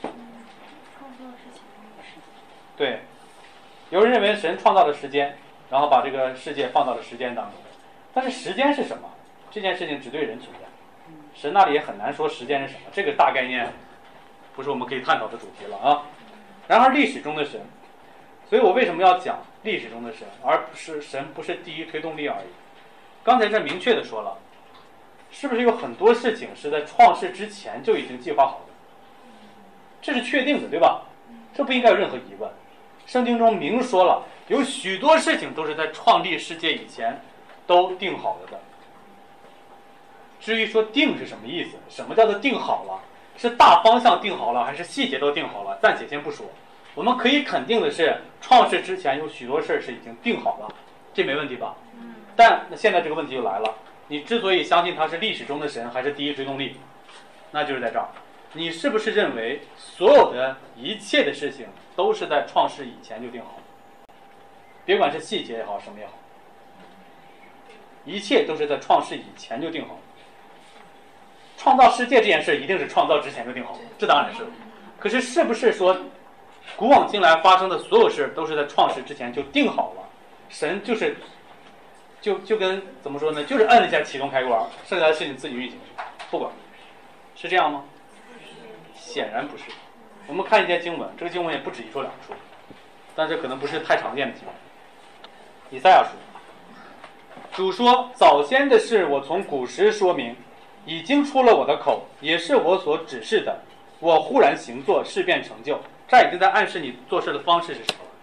对，有人认为神创造了时间，然后把这个世界放到了时间当中，但是时间是什么？这件事情只对人存在，神那里也很难说时间是什么，这个大概念不是我们可以探讨的主题了啊。然而历史中的神，所以我为什么要讲历史中的神，而不是神不是第一推动力而已？刚才这明确的说了，是不是有很多事情是在创世之前就已经计划好的？这是确定的，对吧？这不应该有任何疑问。圣经中明说了，有许多事情都是在创立世界以前都定好了的。至于说定是什么意思，什么叫做定好了？是大方向定好了，还是细节都定好了？暂且先不说。我们可以肯定的是，创世之前有许多事是已经定好了，这没问题吧？但那现在这个问题就来了，你之所以相信他是历史中的神，还是第一推动力，那就是在这儿。你是不是认为所有的一切的事情都是在创世以前就定好？别管是细节也好，什么也好，一切都是在创世以前就定好。创造世界这件事一定是创造之前就定好，这当然是。可是是不是说古往今来发生的所有事都是在创世之前就定好了？神就是就就跟怎么说呢？就是摁一下启动开关，剩下的事情自己运行去，不管，是这样吗？显然不是。我们看一些经文，这个经文也不止一处两处，但这可能不是太常见的经文。以赛亚书，主说：早先的事我从古时说明，已经出了我的口，也是我所指示的。 我忽然行作，事便成就。这已经在暗示你做事的方式是什么了。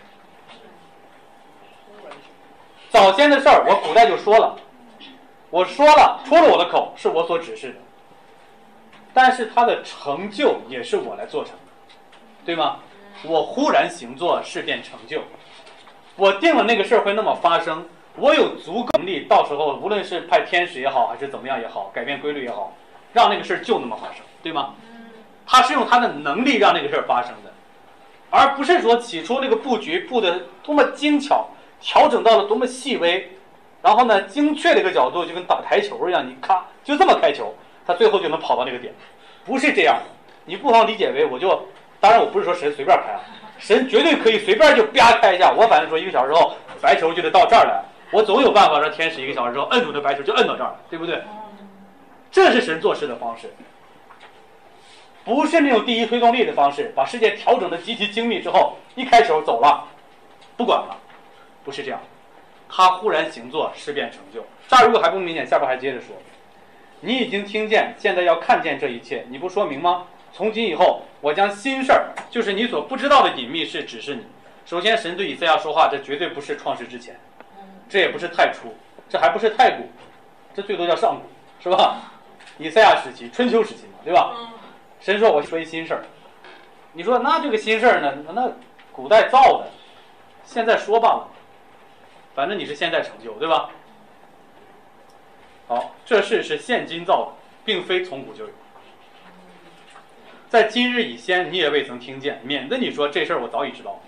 早先的事儿，我古代就说了，我说了，出了我的口，是我所指示的，但是它的成就也是我来做成的，对吗？我忽然行作，事便成就。我定了那个事儿会那么发生，我有足够能力，到时候无论是派天使也好，还是怎么样也好，改变规律也好，让那个事儿就那么发生，对吗？他是用他的能力让那个事儿发生的，而不是说起初那个布局布的多么精巧，调整到了多么细微，然后呢精确的一个角度，就跟打台球一样，你咔就这么开球，他最后就能跑到那个点，不是这样的。你不妨理解为，我就当然我不是说神随便开啊，神绝对可以随便就啪开一下，我反正说一个小时后白球就得到这儿来，我总有办法让天使一个小时之后摁住这白球就摁到这儿来，对不对？这是神做事的方式，不是那种第一推动力的方式，把世界调整的极其精密之后，一开球走了，不管了，不是这样。他忽然行作，事便成就。这儿如果还不明显，下边还接着说，你已经听见，现在要看见这一切，你不说明吗？从今以后，我将新事儿，就是你所不知道的隐秘事指示你。首先，神对以赛亚说话，这绝对不是创世之前，这也不是太初，这还不是太古，这最多叫上古，是吧？以赛亚时期、春秋时期嘛，对吧？神说我说一新事儿，你说那这个新事儿呢？那古代造的，现在说罢了，反正你是现在成就，对吧？好，这事是现今造的，并非从古就有。在今日以先，你也未曾听见，免得你说这事儿我早已知道。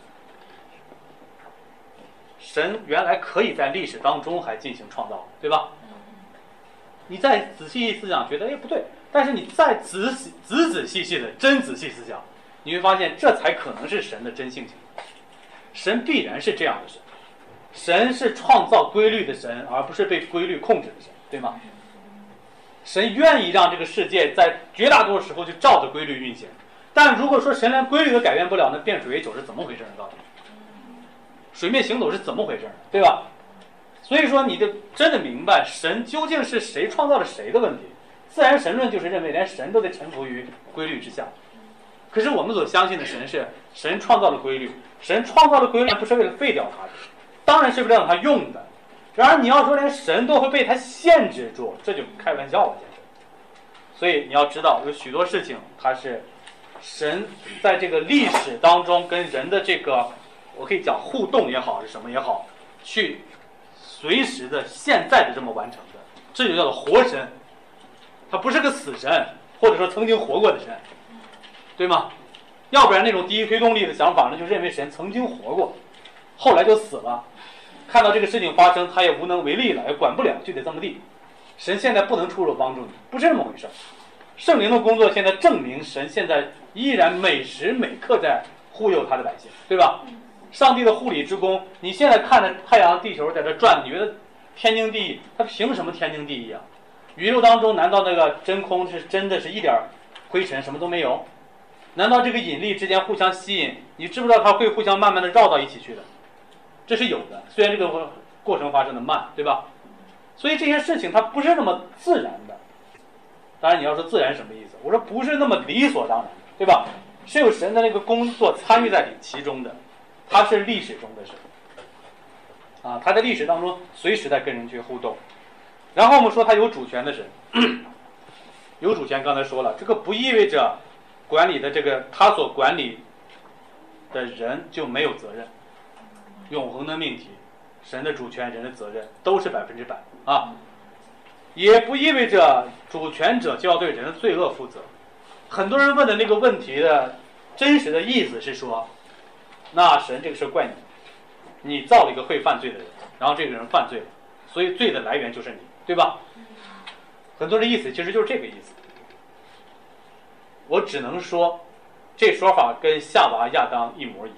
神原来可以在历史当中还进行创造，对吧？你再仔细思想，觉得哎不对，但是你再仔细仔仔细细的真仔细思想，你会发现这才可能是神的真性情。神必然是这样的神，神是创造规律的神，而不是被规律控制的神，对吗？神愿意让这个世界在绝大多数时候就照着规律运行，但如果说神连规律都改变不了，那变水为酒是怎么回事呢？到底水面行走是怎么回事呢？对吧？所以说你就真的明白神究竟是谁创造了谁的问题。自然神论就是认为连神都得臣服于规律之下，可是我们所相信的神是神创造了规律，神创造了规律不是为了废掉它，当然是为了让它用的。然而你要说连神都会被它限制住，这就开玩笑了，简直。所以你要知道有许多事情它是神在这个历史当中跟人的这个我可以讲互动也好是什么也好，去随时的现在的这么完成的，这就叫做活神，他不是个死神，或者说曾经活过的神，对吗？要不然那种第一推动力的想法呢，就认为神曾经活过，后来就死了，看到这个事情发生，他也无能为力了，也管不了，就得这么地。神现在不能出手帮助你，不是那么回事。圣灵的工作现在证明神现在依然每时每刻在护佑他的百姓，对吧？上帝的护理之功，你现在看着太阳地球在这转，你觉得天经地义，他凭什么天经地义啊？宇宙当中难道那个真空是真的是一点灰尘什么都没有？难道这个引力之间互相吸引，你知不知道它会互相慢慢的绕到一起去的？这是有的，虽然这个过程发生的慢，对吧？所以这些事情它不是那么自然的。当然你要说自然什么意思？我说不是那么理所当然的，对吧？是有神的那个工作参与在其中的，他是历史中的神啊，他在历史当中随时在跟人去互动。然后我们说他有主权的神，有主权刚才说了，这个不意味着管理的这个他所管理的人就没有责任。永恒的命题，神的主权人的责任都是百分之百啊，也不意味着主权者就要对人的罪恶负责。很多人问的那个问题的真实的意思是说，那神这个事怪你，你造了一个会犯罪的人，然后这个人犯罪了，所以罪的来源就是你，对吧？很多人意思其实就是这个意思。我只能说这说法跟夏娃亚当一模一样，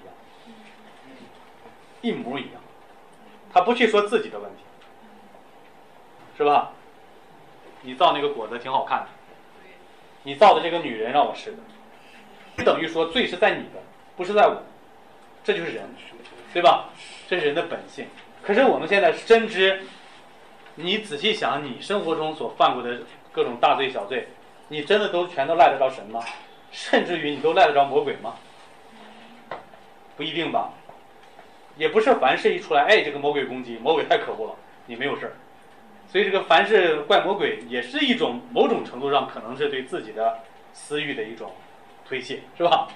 一模一样。他不去说自己的问题，是吧？你造那个果子挺好看的，你造的这个女人让我吃的，你等于说罪是在你的，不是在我，这就是人，对吧？这是人的本性。可是我们现在深知，你仔细想，你生活中所犯过的各种大罪小罪，你真的都全都赖得到神吗？ 甚至于你都赖得着魔鬼吗？不一定吧。也不是凡事一出来，哎，这个魔鬼攻击，魔鬼太可恶了，你没有事儿。所以这个凡是怪魔鬼，也是一种某种程度上可能是对自己的私欲的一种推卸，是吧？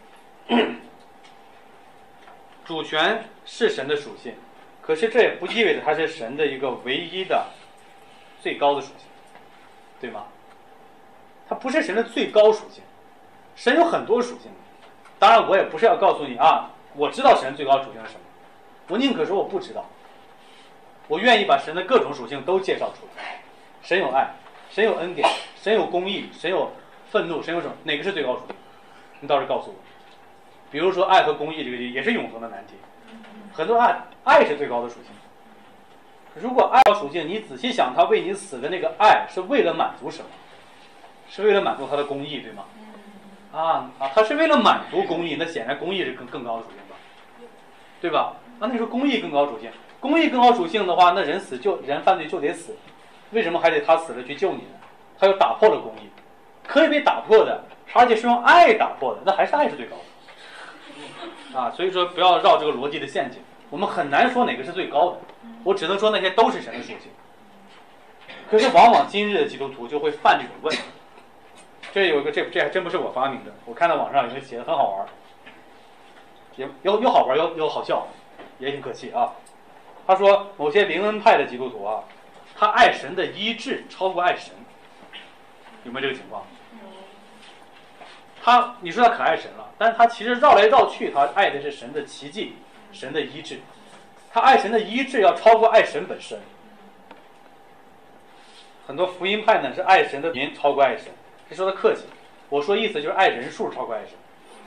主权是神的属性，可是这也不意味着它是神的一个唯一的最高的属性，对吗？它不是神的最高属性，神有很多属性。当然我也不是要告诉你啊，我知道神最高属性是什么，我宁可说我不知道，我愿意把神的各种属性都介绍出来。神有爱，神有恩典，神有公义，神有愤怒，神有什么？哪个是最高属性？你倒是告诉我。比如说爱和公义这个也是永恒的难题，很多爱爱是最高的属性。如果爱属性，你仔细想，他为你死的那个爱是为了满足什么？是为了满足他的公义，对吗？啊啊，他是为了满足公义，那显然公义是更更高的属性吧，对吧？那你说公义更高属性，公义更高属性的话，那人死就人犯罪就得死，为什么还得他死了去救你呢？他又打破了公义，可以被打破的，而且是用爱打破的，那还是爱是最高的啊。所以说不要绕这个逻辑的陷阱，我们很难说哪个是最高的，我只能说那些都是神的属性。可是往往今日的基督徒就会犯这种问题。这有一个，这这还真不是我发明的，我看到网上有人写的很好玩，也又又好玩又又好笑，也挺可气啊。他说某些灵恩派的基督徒啊，他爱神的医治超过爱神，有没有这个情况？他你说他可爱神了，但是他其实绕来绕去，他爱的是神的奇迹，神的医治，他爱神的医治要超过爱神本身。很多福音派呢是爱神的名超过爱神。这说的客气，我说意思就是爱人数超过爱神，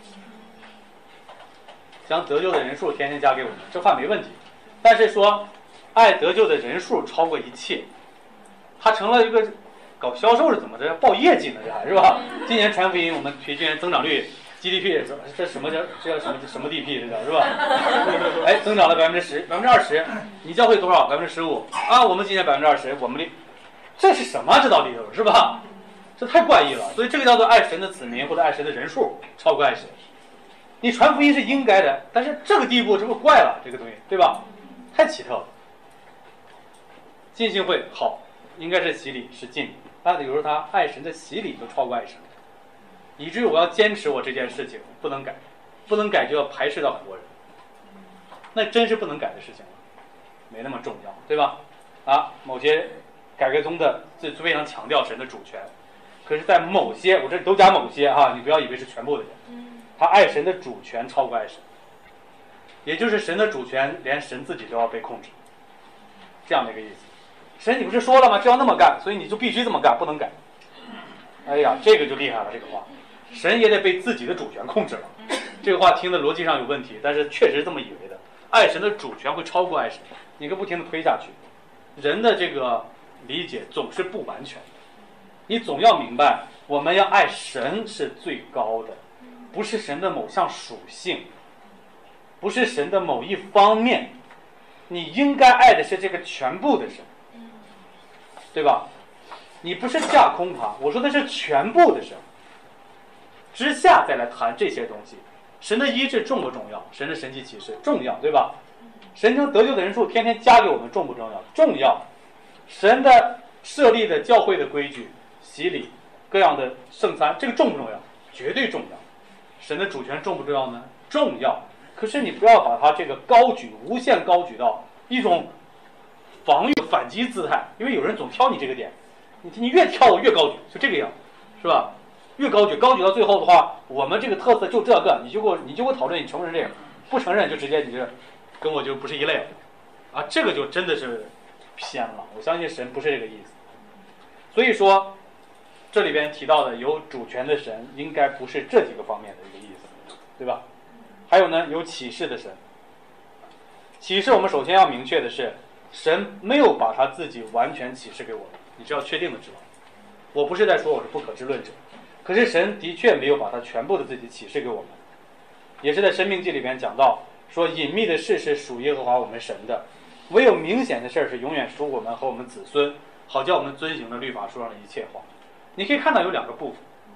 将得救的人数天天加给我们，这话没问题。但是说爱得救的人数超过一切，他成了一个搞销售是怎么着？报业绩呢？这还是吧？今年传福音，我们平均增长率 G D P 也是，这什么叫这叫什么什么 D P 这叫是吧？哎，增长了百分之十，百分之二十，你教会多少？百分之十五啊！我们今年百分之二十，我们的这是什么？这到底是吧？这太怪异了，所以这个叫做爱神的子民或者爱神的人数超过爱神。你传福音是应该的，但是这个地步这不怪了，这个东西对吧？太奇特了。浸信会好，应该是洗礼是浸礼，但有时候他爱神的洗礼都超过爱神，以至于我要坚持我这件事情不能改，不能改就要排斥到很多人，那真是不能改的事情了，没那么重要，对吧？啊，某些改革宗的就非常强调神的主权。可是在某些，我这里都加某些啊，你不要以为是全部的人，他爱神的主权超过爱神，也就是神的主权连神自己都要被控制，这样的一个意思。神你不是说了吗？这要那么干，所以你就必须这么干，不能改。哎呀，这个就厉害了，这个话，神也得被自己的主权控制了。这个话听的逻辑上有问题，但是确实是这么以为的。爱神的主权会超过爱神，你可以不停的推下去。人的这个理解总是不完全的。你总要明白，我们要爱神是最高的，不是神的某项属性，不是神的某一方面，你应该爱的是这个全部的神，对吧？你不是架空它，我说的是全部的神，之下再来谈这些东西。神的医治重不重要？神的神迹启示重要，对吧？神能得救的人数天天加给我们重不重要？重要。神的设立的教会的规矩、洗礼、各样的圣餐，这个重不重要？绝对重要。神的主权重不重要呢？重要。可是你不要把它这个高举，无限高举到一种防御反击姿态，因为有人总挑你这个点，你你越挑我越高举，就这个样，是吧？越高举，高举到最后的话，我们这个特色就这个，你就给我你就给我讨论，你承不承认这个？不承认就直接你这跟我就不是一类了，啊，这个就真的是偏了。我相信神不是这个意思。所以说，这里边提到的有主权的神，应该不是这几个方面的一个意思，对吧？还有呢，有启示的神。启示我们首先要明确的是，神没有把他自己完全启示给我们，你只要确定的知道。我不是在说我是不可知论者，可是神的确没有把他全部的自己启示给我们，也是在申命记里边讲到，说隐秘的事是属耶和华我们神的，唯有明显的事是永远属我们和我们子孙，好叫我们遵行的律法书上的一切话。你可以看到有两个部分，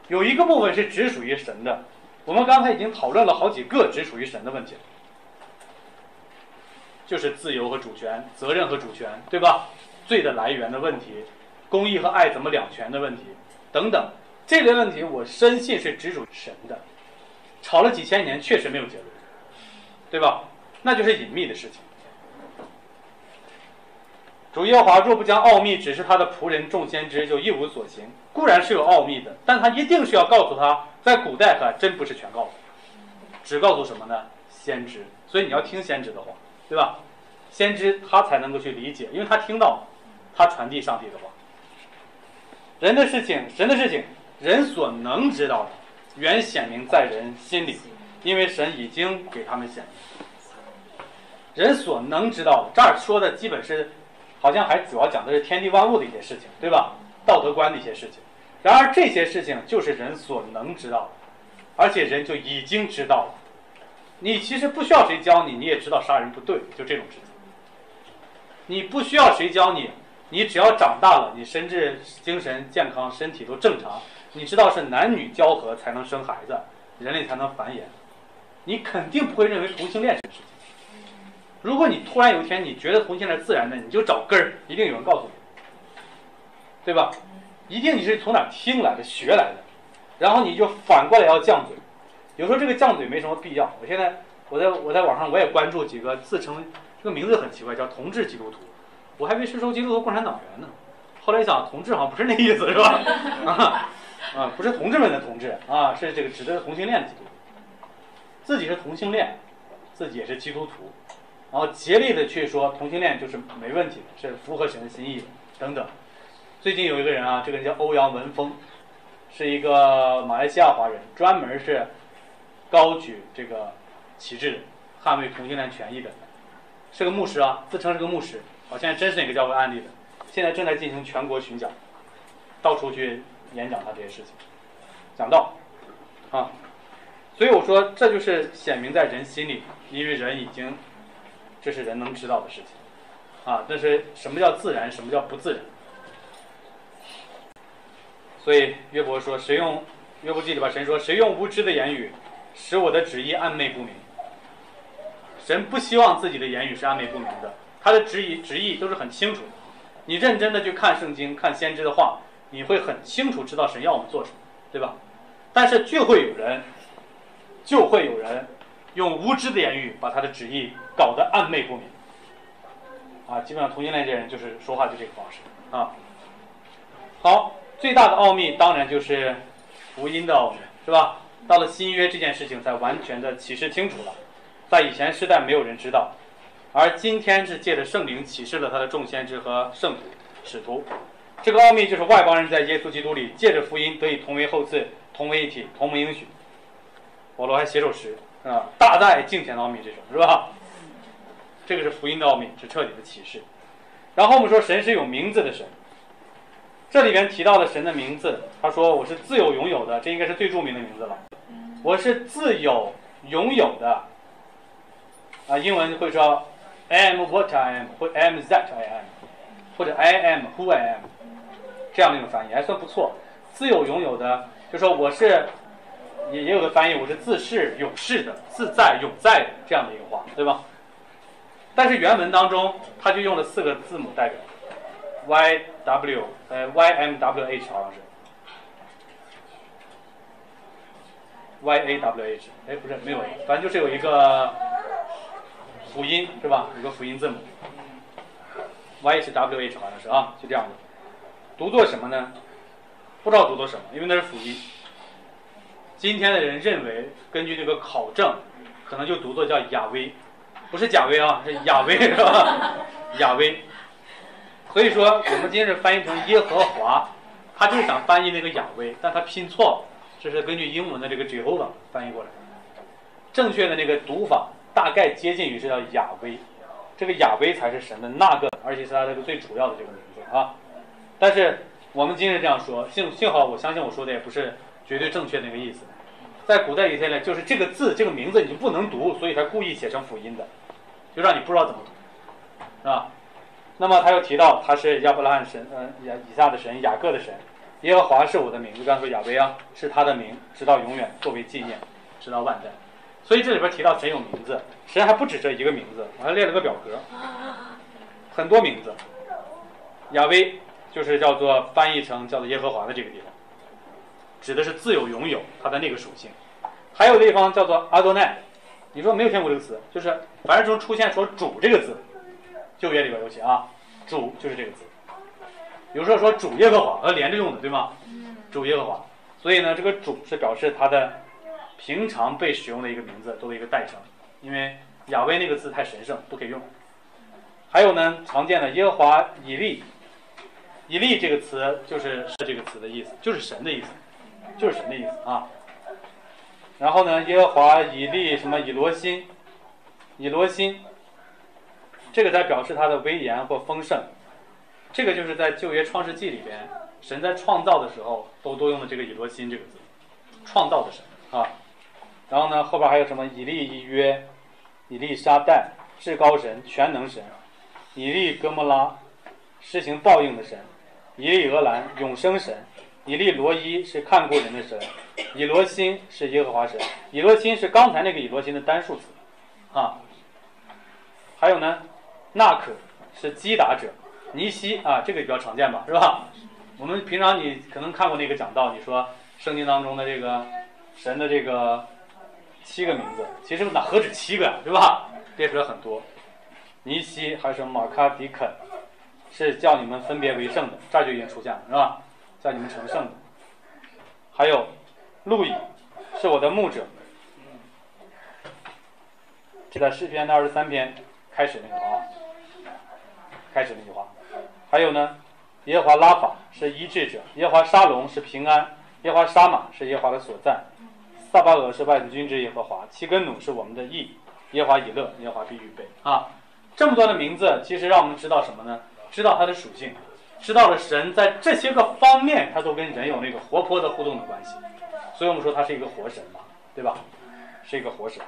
有一个部分是只属于神的。我们刚才已经讨论了好几个只属于神的问题了，就是自由和主权、责任和主权，对吧？罪的来源的问题，公义和爱怎么两全的问题，等等，这类问题我深信是只属于神的。吵了几千年，确实没有结论，对吧？那就是隐秘的事情。主耶和华若不将奥秘指示他的仆人众先知，就一无所行。固然是有奥秘的，但他一定是要告诉他，在古代还真不是全告诉，只告诉什么呢？先知。所以你要听先知的话，对吧？先知他才能够去理解，因为他听到，他传递上帝的话。人的事情，神的事情，人所能知道的，原显明在人心里，因为神已经给他们显明。人所能知道的，这儿说的基本是，好像还主要讲的是天地万物的一些事情，对吧？道德观的一些事情。然而这些事情就是人所能知道的，而且人就已经知道了。你其实不需要谁教你，你也知道杀人不对，就这种事情。你不需要谁教你，你只要长大了，你甚至精神健康，身体都正常，你知道是男女交合才能生孩子，人类才能繁衍，你肯定不会认为同性恋是个事情。如果你突然有一天你觉得同性恋自然的，你就找根儿，一定有人告诉你，对吧？一定你是从哪儿听来的、学来的，然后你就反过来要犟嘴。有时候这个犟嘴没什么必要。我现在我在我在网上我也关注几个自称，这个名字很奇怪，叫同志基督徒，我还以为是说基督徒共产党员呢。后来一想，同志好像不是那意思，是吧？啊啊，不是同志们的同志啊，是这个指的是同性恋的基督徒，自己是同性恋，自己也是基督徒。然后竭力的去说同性恋就是没问题的，是符合神的心意的等等。最近有一个人啊，这个人叫欧阳文峰，是一个马来西亚华人，专门是高举这个旗帜的，捍卫同性恋权益的，是个牧师啊，自称是个牧师，好像真是哪个教会案例的，现在正在进行全国巡讲，到处去演讲他这些事情，讲道啊。所以我说这就是显明在人心里，因为人已经。这是人能知道的事情，啊，但是什么叫自然，什么叫不自然？所以约伯说：“谁用约伯记里边神说，谁用无知的言语，使我的旨意暧昧不明？”神不希望自己的言语是暧昧不明的，他的旨意旨意都是很清楚的。你认真的去看圣经，看先知的话，你会很清楚知道神要我们做什么，对吧？但是就会有人，就会有人。用无知的言语把他的旨意搞得暧昧不明，啊，基本上同性恋这人就是说话就这个方式啊。好，最大的奥秘当然就是福音的奥秘，是吧？到了新约这件事情才完全的启示清楚了，在以前世代没有人知道，而今天是借着圣灵启示了他的众先知和圣徒、使徒。这个奥秘就是外邦人在耶稣基督里借着福音得以同为后嗣、同为一体、同盟应许。保罗还写首诗。啊，大在敬虔的奥秘这种是吧？这个是福音的奥秘，是彻底的启示。然后我们说神是有名字的神，这里边提到了神的名字，他说我是自有拥有的，这应该是最著名的名字了。我是自有拥有的，啊，英文会说 I am what I am， 或 I am that I am， 或者 I am who I am， 这样的一种翻译还算不错。自有拥有的，就说我是。也也有个翻译，我是自是永是的，自在永在的这样的一个话，对吧？但是原文当中，他就用了四个字母代表 ，Y W 呃 Y M W H 好像是 Y A W H， 哎不是没有，反正就是有一个辅音是吧？有个辅音字母 Y H W H 好像是啊，就这样的。读作什么呢？不知道读作什么，因为那是辅音。今天的人认为，根据这个考证，可能就读作叫亚威，不是贾威啊，是亚威是吧？亚威。所以说，我们今天是翻译成耶和华，他就是想翻译那个亚威，但他拼错了，这是根据英文的这个 Jehovah 翻译过来。正确的那个读法大概接近于是叫亚威，这个亚威才是神的那个，而且是他这个最主要的这个名字啊。但是我们今日这样说，幸幸好我相信我说的也不是。绝对正确的那个意思，在古代以色列就是这个字这个名字你就不能读，所以他故意写成辅音的，就让你不知道怎么读，是吧？那么他又提到他是亚伯拉罕神，呃，以撒的神，雅各的神， 耶和华是我的名，就刚才说亚威啊，是他的名，直到永远，作为纪念，直到万代。所以这里边提到神有名字，神还不止这一个名字，我还列了个表格，很多名字。亚威就是叫做翻译成叫做耶和华的这个地方，指的是自有拥有他的那个属性。还有地方叫做阿多奈，你说没有听过这个词，就是凡是中出现说主这个字，旧约里边尤其啊，主就是这个字。有时候说主耶和华和连着用的，对吗？主耶和华，所以呢，这个主是表示他的平常被使用的一个名字，作为一个代称，因为亚威那个字太神圣，不可以用。还有呢，常见的耶和华以利，以利这个词就是是这个词的意思，就是神的意思，就是神的意思啊。然后呢，耶和华以利什么以罗心，以罗心，这个在表示他的威严或丰盛。这个就是在旧约创世纪里边，神在创造的时候都多用的这个以罗心这个字，创造的神啊。然后呢，后边还有什么以利以约、以利沙代、至高神、全能神、以利哥摩拉、施行报应的神、以利俄兰、永生神、以利罗伊是看顾人的神，以罗心是耶和华神，以罗心是刚才那个以罗心的单数词啊。还有呢，纳可是击打者。尼西啊，这个比较常见吧，是吧？我们平常你可能看过那个讲道，你说圣经当中的这个神的这个七个名字，其实哪何止七个呀，对吧？列出来很多。尼西还有什么马卡迪肯，是叫你们分别为圣的，这儿就已经出现了，是吧？叫你们成圣的。还有路易，是我的牧者，这在诗篇的二十三篇开始那个啊，开始那句话。还有呢，耶和华拉法是医治者，耶和华沙龙是平安，耶和华沙玛是耶和华的所在，撒巴俄是万军之耶和华，齐根努是我们的义，耶和华以勒，耶和华必预备啊。这么多的名字，其实让我们知道什么呢？知道它的属性，知道了神在这些个方面，他都跟人有那个活泼的互动的关系，所以我们说他是一个活神嘛，对吧？是一个活神。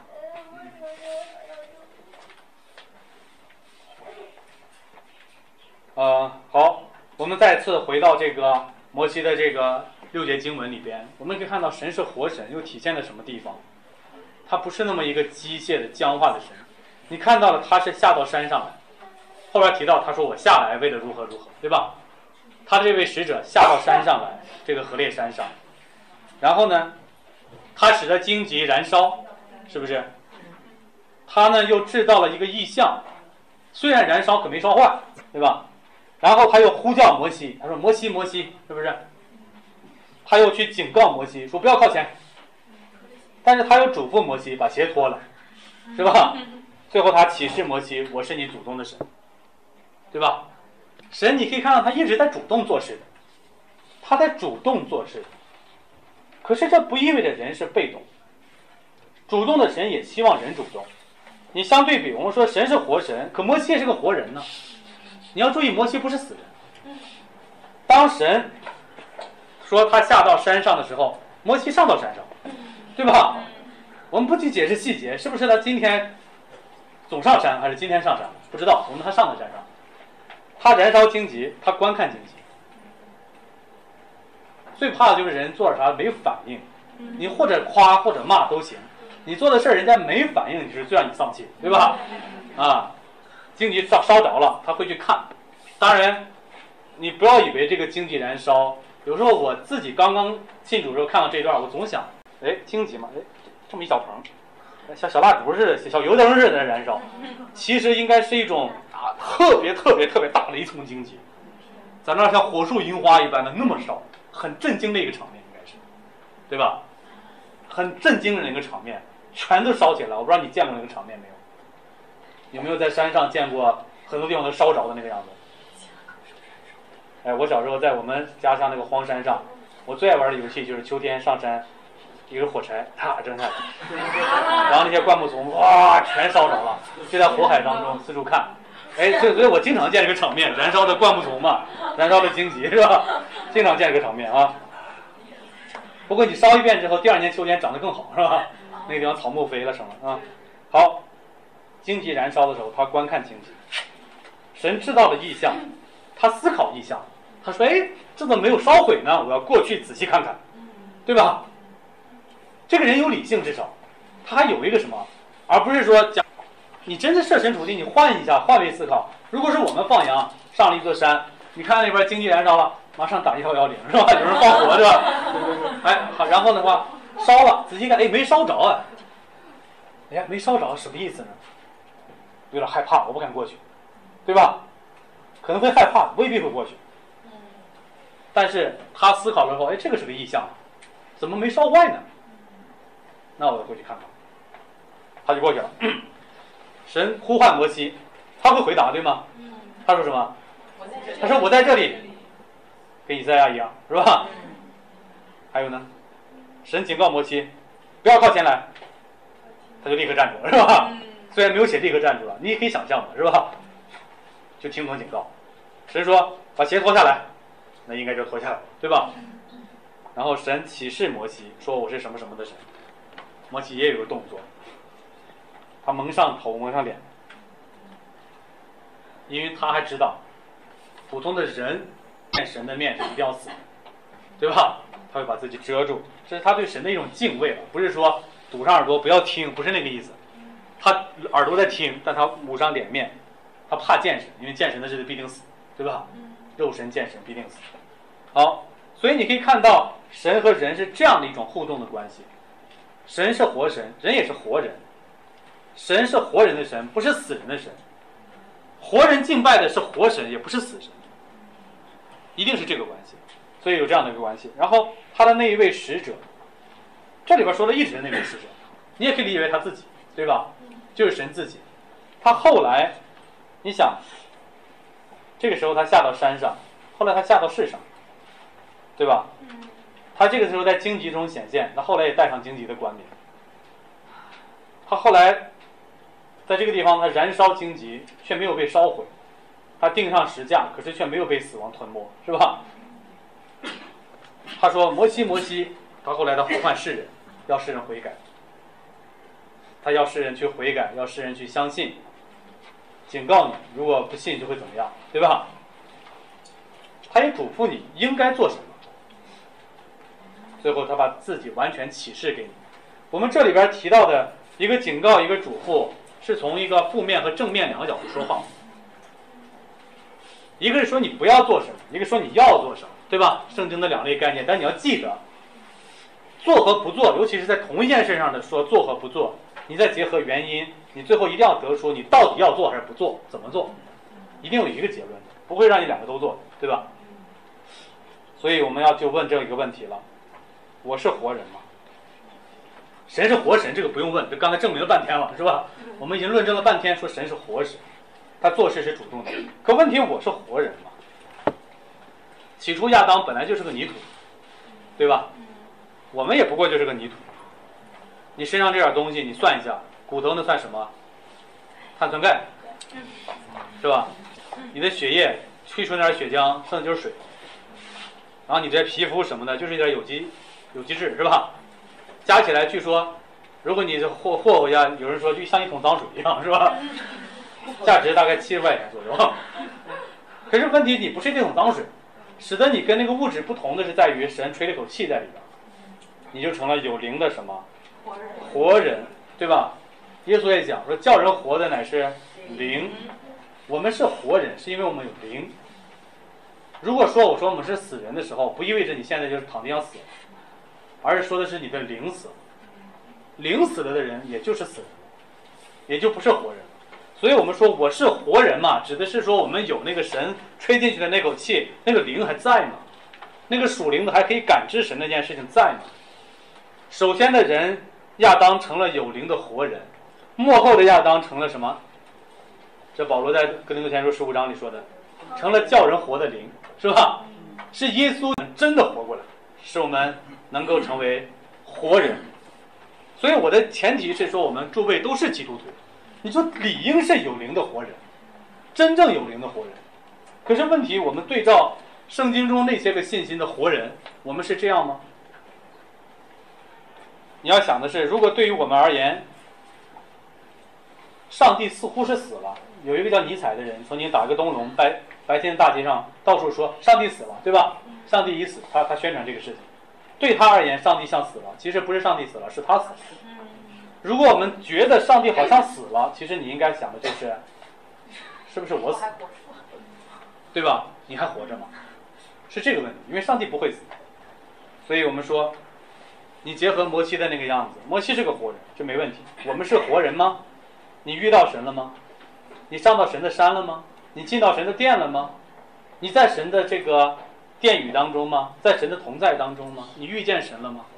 呃，好，我们再次回到这个摩西的这个六节经文里边，我们可以看到神是活神，又体现在什么地方？他不是那么一个机械的僵化的神。你看到了他是下到山上来，后边提到他说我下来为了如何如何，对吧？他这位使者下到山上来，这个河烈山上，然后呢，他使得荆棘燃烧，是不是？他呢又制造了一个异象，虽然燃烧可没烧坏，对吧？然后他又呼叫摩西，他说摩西摩西，是不是？他又去警告摩西说不要靠前，但是他又嘱咐摩西把鞋脱了，是吧？最后他启示摩西，我是你祖宗的神，对吧？神你可以看到他一直在主动做事的，他在主动做事，可是这不意味着人是被动，主动的神也希望人主动。你相对比，我们说神是活神，可摩西也是个活人呢。你要注意，摩西不是死人。当神说他下到山上的时候，摩西上到山上，对吧？我们不去解释细节，是不是他今天总上山，还是今天上山？不知道，我们他上到山上，他燃烧荆棘，他观看荆棘。最怕的就是人做点啥没反应，你或者夸或者骂都行，你做的事儿人家没反应，你是最让你丧气，对吧？啊。荆棘烧烧着了，他会去看。当然，你不要以为这个荆棘燃烧。有时候我自己刚刚信主的时候看到这段，我总想，哎，荆棘嘛，哎，这么一小棚，像小蜡烛似的、小油灯似的在燃烧。其实应该是一种啊特别特别特别大的一层荆棘，在那像火树银花一般的那么烧，很震惊的一个场面，应该是，对吧？很震惊的那个场面，全都烧起来。我不知道你见过那个场面没有？有没有在山上见过很多地方都烧着的那个样子？哎，我小时候在我们家乡那个荒山上，我最爱玩的游戏就是秋天上山，一个火柴，啪扔下去，然后那些灌木丛哇全烧着了，就在火海当中四处看。哎，所以所以我经常见这个场面，燃烧的灌木丛嘛，燃烧的荆棘是吧？经常见这个场面啊。不过你烧一遍之后，第二年秋天长得更好是吧？那个地方草木肥了什么啊？好。荆棘燃烧的时候，他观看荆棘。神知道了异象，他思考异象， 他说：“哎，这怎么没有烧毁呢？我要过去仔细看看，对吧？”这个人有理性，至少他还有一个什么，而不是说讲你真的设身处地，你换一下，换位思考。如果是我们放羊上了一座山，你看那边经济燃烧了，马上打一幺幺零是吧？有人放火是吧？哎，好，然后的话烧了，仔细看，哎，没烧着啊。哎呀，没烧着，什么意思呢？有点害怕，我不敢过去，对吧？可能会害怕，未必会过去。但是他思考了后，哎，这个是个异象，怎么没烧坏呢？那我就过去看看。他就过去了。神呼唤摩西，他会回答，对吗？他说什么？他说我在这里，跟以赛亚一样，是吧？还有呢，神警告摩西，不要靠前来，他就立刻站住了，是吧？虽然没有写立刻站住了，你也可以想象嘛，是吧？就听从警告。神说把鞋脱下来，那应该就脱下来，对吧？然后神启示摩西说我是什么什么的神。摩西也有个动作，他蒙上头蒙上脸，因为他还知道普通的人见神的面是一定要死的，对吧？他会把自己遮住，这是他对神的一种敬畏了，不是说堵上耳朵不要听，不是那个意思。他耳朵在听，但他捂上脸面，他怕见神，因为见神的日子必定死，对吧？肉身见神必定死。好，所以你可以看到神和人是这样的一种互动的关系。神是活神，人也是活人。神是活人的神，不是死人的神。活人敬拜的是活神，也不是死神，一定是这个关系。所以有这样的一个关系。然后他的那一位使者，这里边说的一直是那位使者，你也可以理解为他自己，对吧？就是神自己。他后来，你想，这个时候他下到山上，后来他下到世上，对吧？他这个时候在荆棘中显现，他后来也带上荆棘的冠冕。他后来在这个地方，他燃烧荆棘，却没有被烧毁；他钉上石架，可是却没有被死亡吞没，是吧？他说：“摩西，摩西！”他后来他呼唤世人，要世人悔改。他要世人去悔改，要世人去相信，警告你，如果不信就会怎么样，对吧？他也嘱咐你应该做什么。最后他把自己完全启示给你。我们这里边提到的一个警告，一个嘱咐，是从一个负面和正面两个角度说话。一个是说你不要做什么，一个说你要做什么，对吧？圣经的两类概念，但你要记得，做和不做，尤其是在同一件事上的说做和不做，你再结合原因，你最后一定要得出你到底要做还是不做，怎么做，一定有一个结论，不会让你两个都做，对吧？所以我们要就问这一个问题了。我是活人吗？神是活神，这个不用问，这刚才证明了半天了，是吧？我们已经论证了半天，说神是活神，他做事是主动的。可问题，我是活人吗？起初亚当本来就是个泥土，对吧？我们也不过就是个泥土。你身上这点东西，你算一下，骨头那算什么？碳酸钙，是吧？你的血液去除点血浆，剩的就是水。然后你这皮肤什么的，就是一点有机。有机质是吧？加起来据说，如果你霍霍霍一下，有人说就像一桶脏水一样，是吧？价值大概七十块钱左右。可是问题，你不是这桶脏水，使得你跟那个物质不同的是在于神吹了口气在里边，你就成了有灵的什么活人，对吧？耶稣也讲说，叫人活的乃是灵。我们是活人，是因为我们有灵。如果说我说我们是死人的时候，不意味着你现在就是躺地上死了，而是说的是你的灵死了。灵死了的人也就是死人，也就不是活人。所以我们说我是活人嘛，指的是说我们有那个神吹进去的那口气，那个灵还在吗？那个属灵的还可以感知神那件事情在吗？首先的人亚当成了有灵的活人，末后的亚当成了什么？这保罗在哥林多前书十五章里说的，成了叫人活的灵，是吧？是耶稣真的活过来，使我们能够成为活人。所以我的前提是说，我们诸位都是基督徒，你就理应是有灵的活人，真正有灵的活人。可是问题，我们对照圣经中那些个信心的活人，我们是这样吗？你要想的是，如果对于我们而言，上帝似乎是死了， 有一个叫尼采的人曾经打个灯笼，白白天大街上到处说上帝死了，对吧？上帝已死，他他宣传这个事情。对他而言，上帝像死了，其实不是上帝死了，是他死了。如果我们觉得上帝好像死了，其实你应该想的就是，是不是我死了，对吧？你还活着吗？是这个问题，因为上帝不会死。所以我们说，你结合摩西的那个样子，摩西是个活人，这没问题。我们是活人吗？你遇到神了吗？你上到神的山了吗？你进到神的殿了吗？你在神的这个殿宇当中吗？在神的同在当中吗？你遇见神了吗？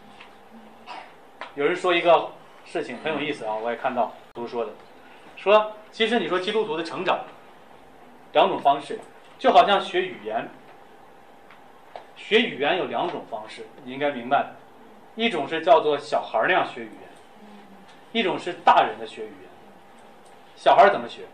有人说一个事情很有意思啊，我也看到都说的，说其实你说基督徒的成长两种方式，就好像学语言，学语言有两种方式，你应该明白的。一种是叫做小孩那样学语言，一种是大人的学语言。小孩怎么学？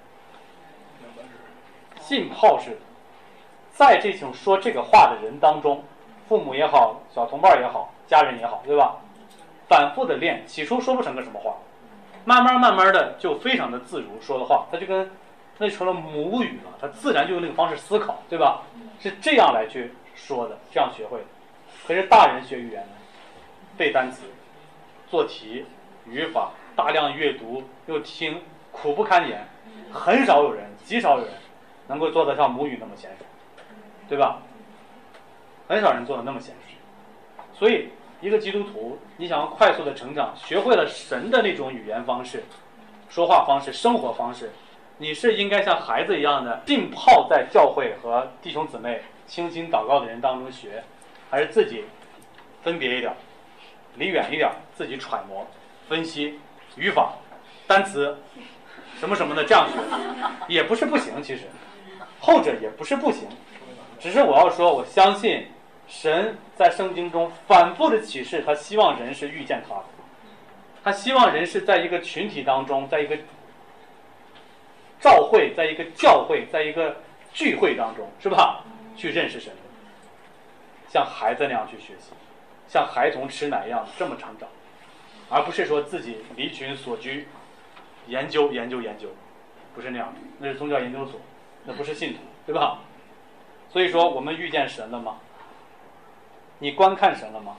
浸泡式的，在这种说这个话的人当中，父母也好，小同伴也好，家人也好，对吧？反复的练，起初说不成个什么话，慢慢慢慢的就非常的自如说的话，他就跟那成了母语了，他自然就用那个方式思考，对吧？是这样来去说的，这样学会的。可是大人学语言呢，背单词、做题、语法，大量阅读又听，苦不堪言，很少有人，极少有人能够做得像母语那么娴熟，对吧？很少人做得那么娴熟。所以一个基督徒，你想要快速的成长，学会了神的那种语言方式、说话方式、生活方式，你是应该像孩子一样的浸泡在教会和弟兄姊妹倾心祷告的人当中学，还是自己分别一点，离远一点，自己揣摩、分析语法、单词什么什么的这样学，也不是不行。其实后者也不是不行，只是我要说，我相信神在圣经中反复的启示，他希望人是遇见他的，他希望人是在一个群体当中，在一个召会，在一个教会，在一个聚会当中，是吧？去认识神，像孩子那样去学习，像孩童吃奶一样这么成长，而不是说自己离群索居，研究研究研究，不是那样的，那是宗教研究所，那不是信徒，对吧？所以说，我们遇见神了吗？你观看神了吗？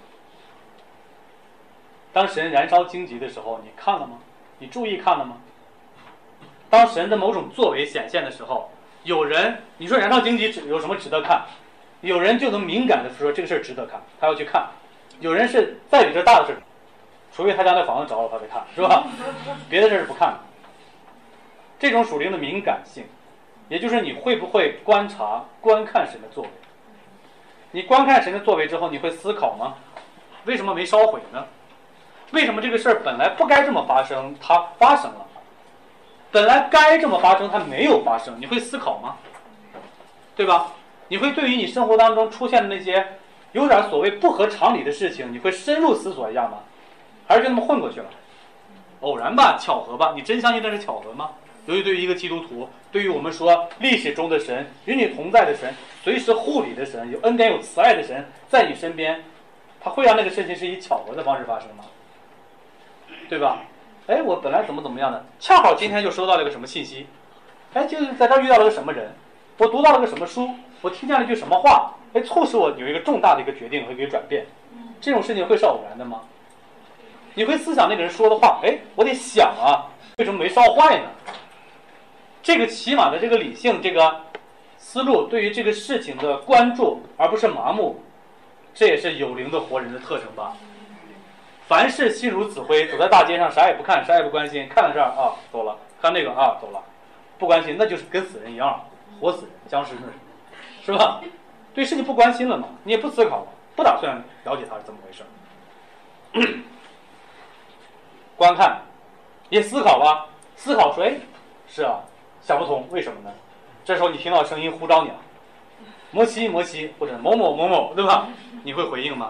当神燃烧荆棘的时候，你看了吗？你注意看了吗？当神的某种作为显现的时候，有人你说燃烧荆棘有什么值得看？有人就能敏感的说这个事儿值得看，他要去看。有人是再比这大的事儿，除非他家那房子着了他才看，是吧？别的事是不看的。这种属灵的敏感性，也就是你会不会观察、观看神的作为。你观看神的作为之后，你会思考吗？为什么没烧毁呢？为什么这个事儿本来不该这么发生，它发生了？本来该这么发生，它没有发生，你会思考吗？对吧？你会对于你生活当中出现的那些有点所谓不合常理的事情，你会深入思索一下吗？还是就那么混过去了？偶然吧，巧合吧？你真相信那是巧合吗？尤其对于一个基督徒，对于我们说历史中的神，与你同在的神，随时护理的神，有恩典有慈爱的神在你身边，他会让那个事情是以巧合的方式发生吗？对吧？哎，我本来怎么怎么样的，恰好今天就收到了一个什么信息，哎，就在这儿遇到了个什么人，我读到了个什么书，我听见了一句什么话，哎，促使我有一个重大的一个决定和一个转变。这种事情会是偶然的吗？你会思想那个人说的话，哎，我得想啊，为什么没烧坏呢？这个起码的这个理性这个思路，对于这个事情的关注，而不是麻木，这也是有灵的活人的特征吧。凡是心如死灰，走在大街上啥也不看，啥也不关心，看到这儿啊走了，看那个啊走了，不关心，那就是跟死人一样，活死人，僵尸那是吧？对事情不关心了嘛，你也不思考了，不打算了解它是怎么回事。观看，也思考吧，思考说，哎，是啊，想不通，为什么呢？这时候你听到声音呼召你了，摩西摩西，或者某某某某，对吧？你会回应吗？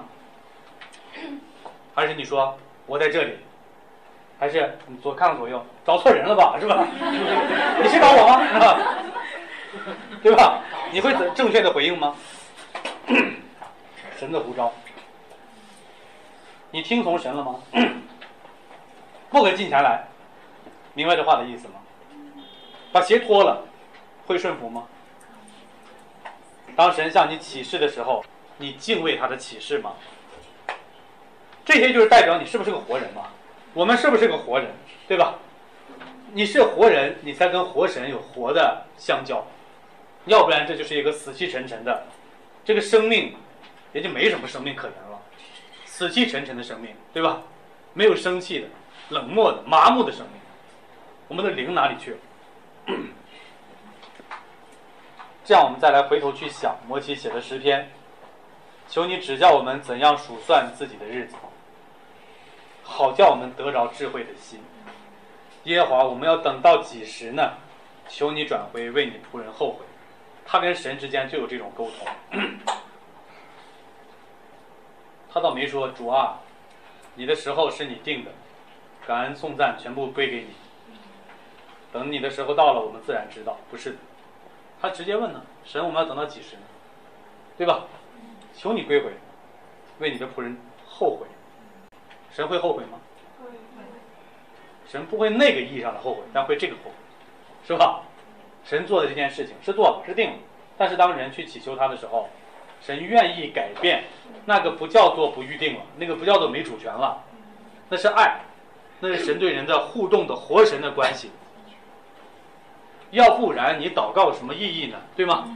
还是你说我在这里？还是你左看看左右，找错人了吧，是吧？你是找我吗？是吧？对吧？你会正确的回应吗？神的呼召，你听从神了吗？不可近前来，明白这话的意思吗？ 把鞋脱了，会顺服吗？当神向你启示的时候，你敬畏他的启示吗？这些就是代表你是不是个活人嘛？我们是不是个活人，对吧？你是活人，你才跟活神有活的相交，要不然这就是一个死气沉沉的，这个生命也就没什么生命可言了，死气沉沉的生命，对吧？没有生气的、冷漠的、麻木的生命，我们的灵哪里去了？这样我们再来回头去想摩西写的诗篇，求你指教我们怎样数算自己的日子，好叫我们得着智慧的心。耶和华，我们要等到几时呢？求你转回，为你仆人后悔。他跟神之间就有这种沟通。他倒没说主啊，你的时候是你定的，感恩颂赞全部归给你，等你的时候到了，我们自然知道。不是的，他直接问呢，神，我们要等到几时呢？对吧？求你归回，为你的仆人后悔。神会后悔吗？神不会那个意义上的后悔，但会这个后悔，是吧？神做的这件事情是做了，是定了，但是当人去祈求他的时候，神愿意改变，那个不叫做不预定了，那个不叫做没主权了，那是爱，那是神对人的互动的活神的关系。要不然你祷告有什么意义呢？对吗？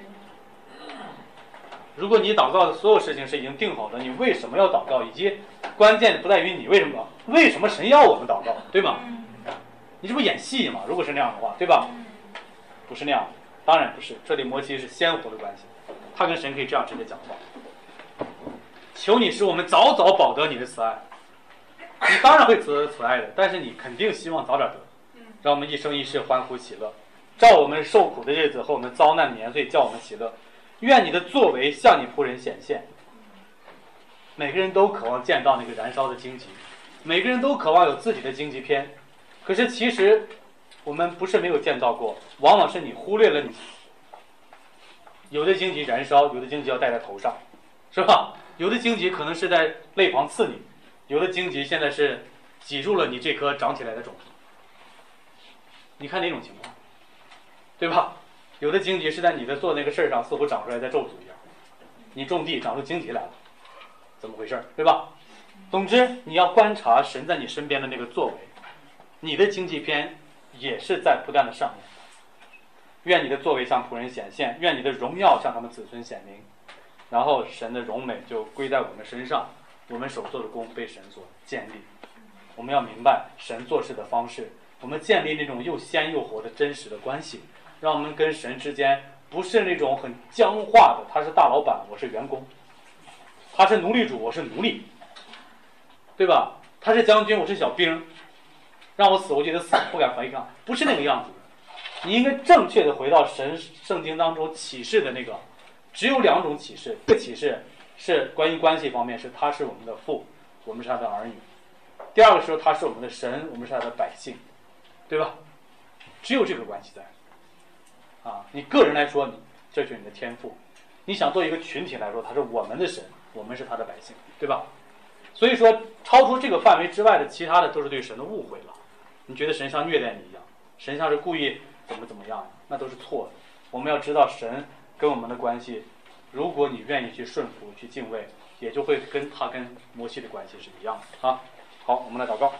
如果你祷告的所有事情是已经定好的，你为什么要祷告？以及关键不在于你为什么，为什么神要我们祷告，对吗？你这不演戏吗？如果是那样的话，对吧？不是那样的，当然不是。这里摩西是鲜活的关系，他跟神可以这样直接讲话：求你使我们早早保得你的慈爱。你当然会得慈爱的，但是你肯定希望早点得，让我们一生一世欢呼喜乐，照我们受苦的日子和我们遭难年岁，叫我们喜乐。愿你的作为向你仆人显现。每个人都渴望见到那个燃烧的荆棘，每个人都渴望有自己的荆棘篇，可是其实我们不是没有见到过，往往是你忽略了你。有的荆棘燃烧，有的荆棘要戴在头上，是吧？有的荆棘可能是在肋旁刺你，有的荆棘现在是挤入了你这颗长起来的种子。你看哪种情况，对吧？有的荆棘是在你的做那个事儿上似乎长出来在咒诅一样，你种地长出荆棘来了，怎么回事，对吧？总之你要观察神在你身边的那个作为，你的荆棘篇也是在不断的上演。愿你的作为向仆人显现，愿你的荣耀向他们子孙显明，然后神的荣美就归在我们身上，我们手做的功被神所建立。我们要明白神做事的方式，我们建立那种又鲜又活的真实的关系，让我们跟神之间不是那种很僵化的，他是大老板，我是员工，他是奴隶主，我是奴隶，对吧？他是将军，我是小兵，让我死我就得死，不敢违抗，不是那个样子的。你应该正确的回到神圣经当中启示的那个，只有两种启示。这个启示是关于关系方面，是他是我们的父，我们是他的儿女。第二个时候，他是我们的神，我们是他的百姓，对吧？只有这个关系在。啊，你个人来说，你这就是你的天赋；你想做一个群体来说，他是我们的神，我们是他的百姓，对吧？所以说，超出这个范围之外的，其他的都是对神的误会了。你觉得神像虐待你一样，神像是故意怎么怎么样，那都是错的。我们要知道神跟我们的关系，如果你愿意去顺服、去敬畏，也就会跟他跟摩西的关系是一样的啊。好，我们来祷告。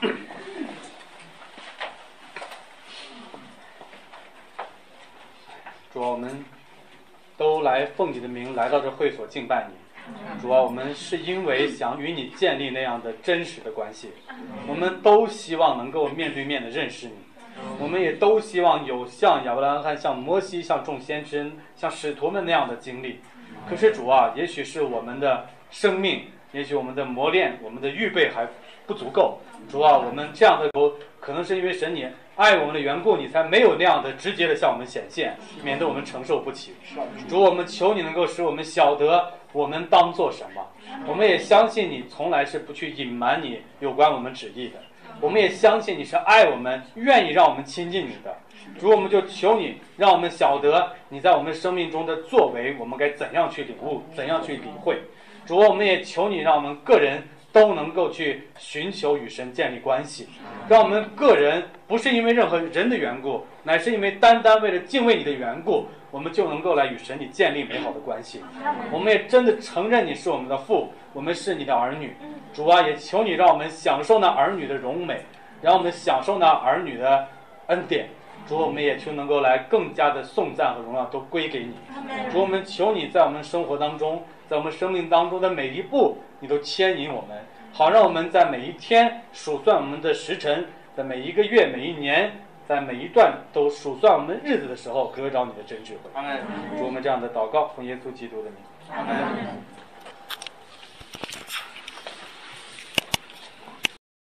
主啊，我们都来奉你的名来到这会所敬拜你。主啊，我们是因为想与你建立那样的真实的关系，我们都希望能够面对面的认识你，我们也都希望有像亚伯拉罕、像摩西、像众先知、像使徒们那样的经历。可是主啊，也许是我们的生命，也许我们的磨练、我们的预备还不足够。主啊，我们这样的可能是因为神你爱我们的缘故，你才没有那样的直接的向我们显现，免得我们承受不起。主，我们求你能够使我们晓得我们当做什么，我们也相信你从来是不去隐瞒你有关我们旨意的，我们也相信你是爱我们，愿意让我们亲近你的。主，我们就求你让我们晓得你在我们生命中的作为，我们该怎样去领悟，怎样去理会。主，我们也求你让我们个人都能够去寻求与神建立关系，让我们个人不是因为任何人的缘故， 乃是因为单单为了敬畏你的缘故，我们就能够来与神你建立美好的关系。我们也真的承认你是我们的父，我们是你的儿女。主啊，也求你让我们享受那儿女的荣美，让我们享受那儿女的恩典。主，我们也求能够来更加的颂赞和荣耀都归给你。主，我们求你在我们生活当中，在我们生命当中的每一步，你都牵引我们，好让我们在每一天数算我们的时辰，在每一个月、每一年，在每一段都数算我们日子的时候，得着你的真智慧。主，我们这样的祷告，奉耶稣基督的名。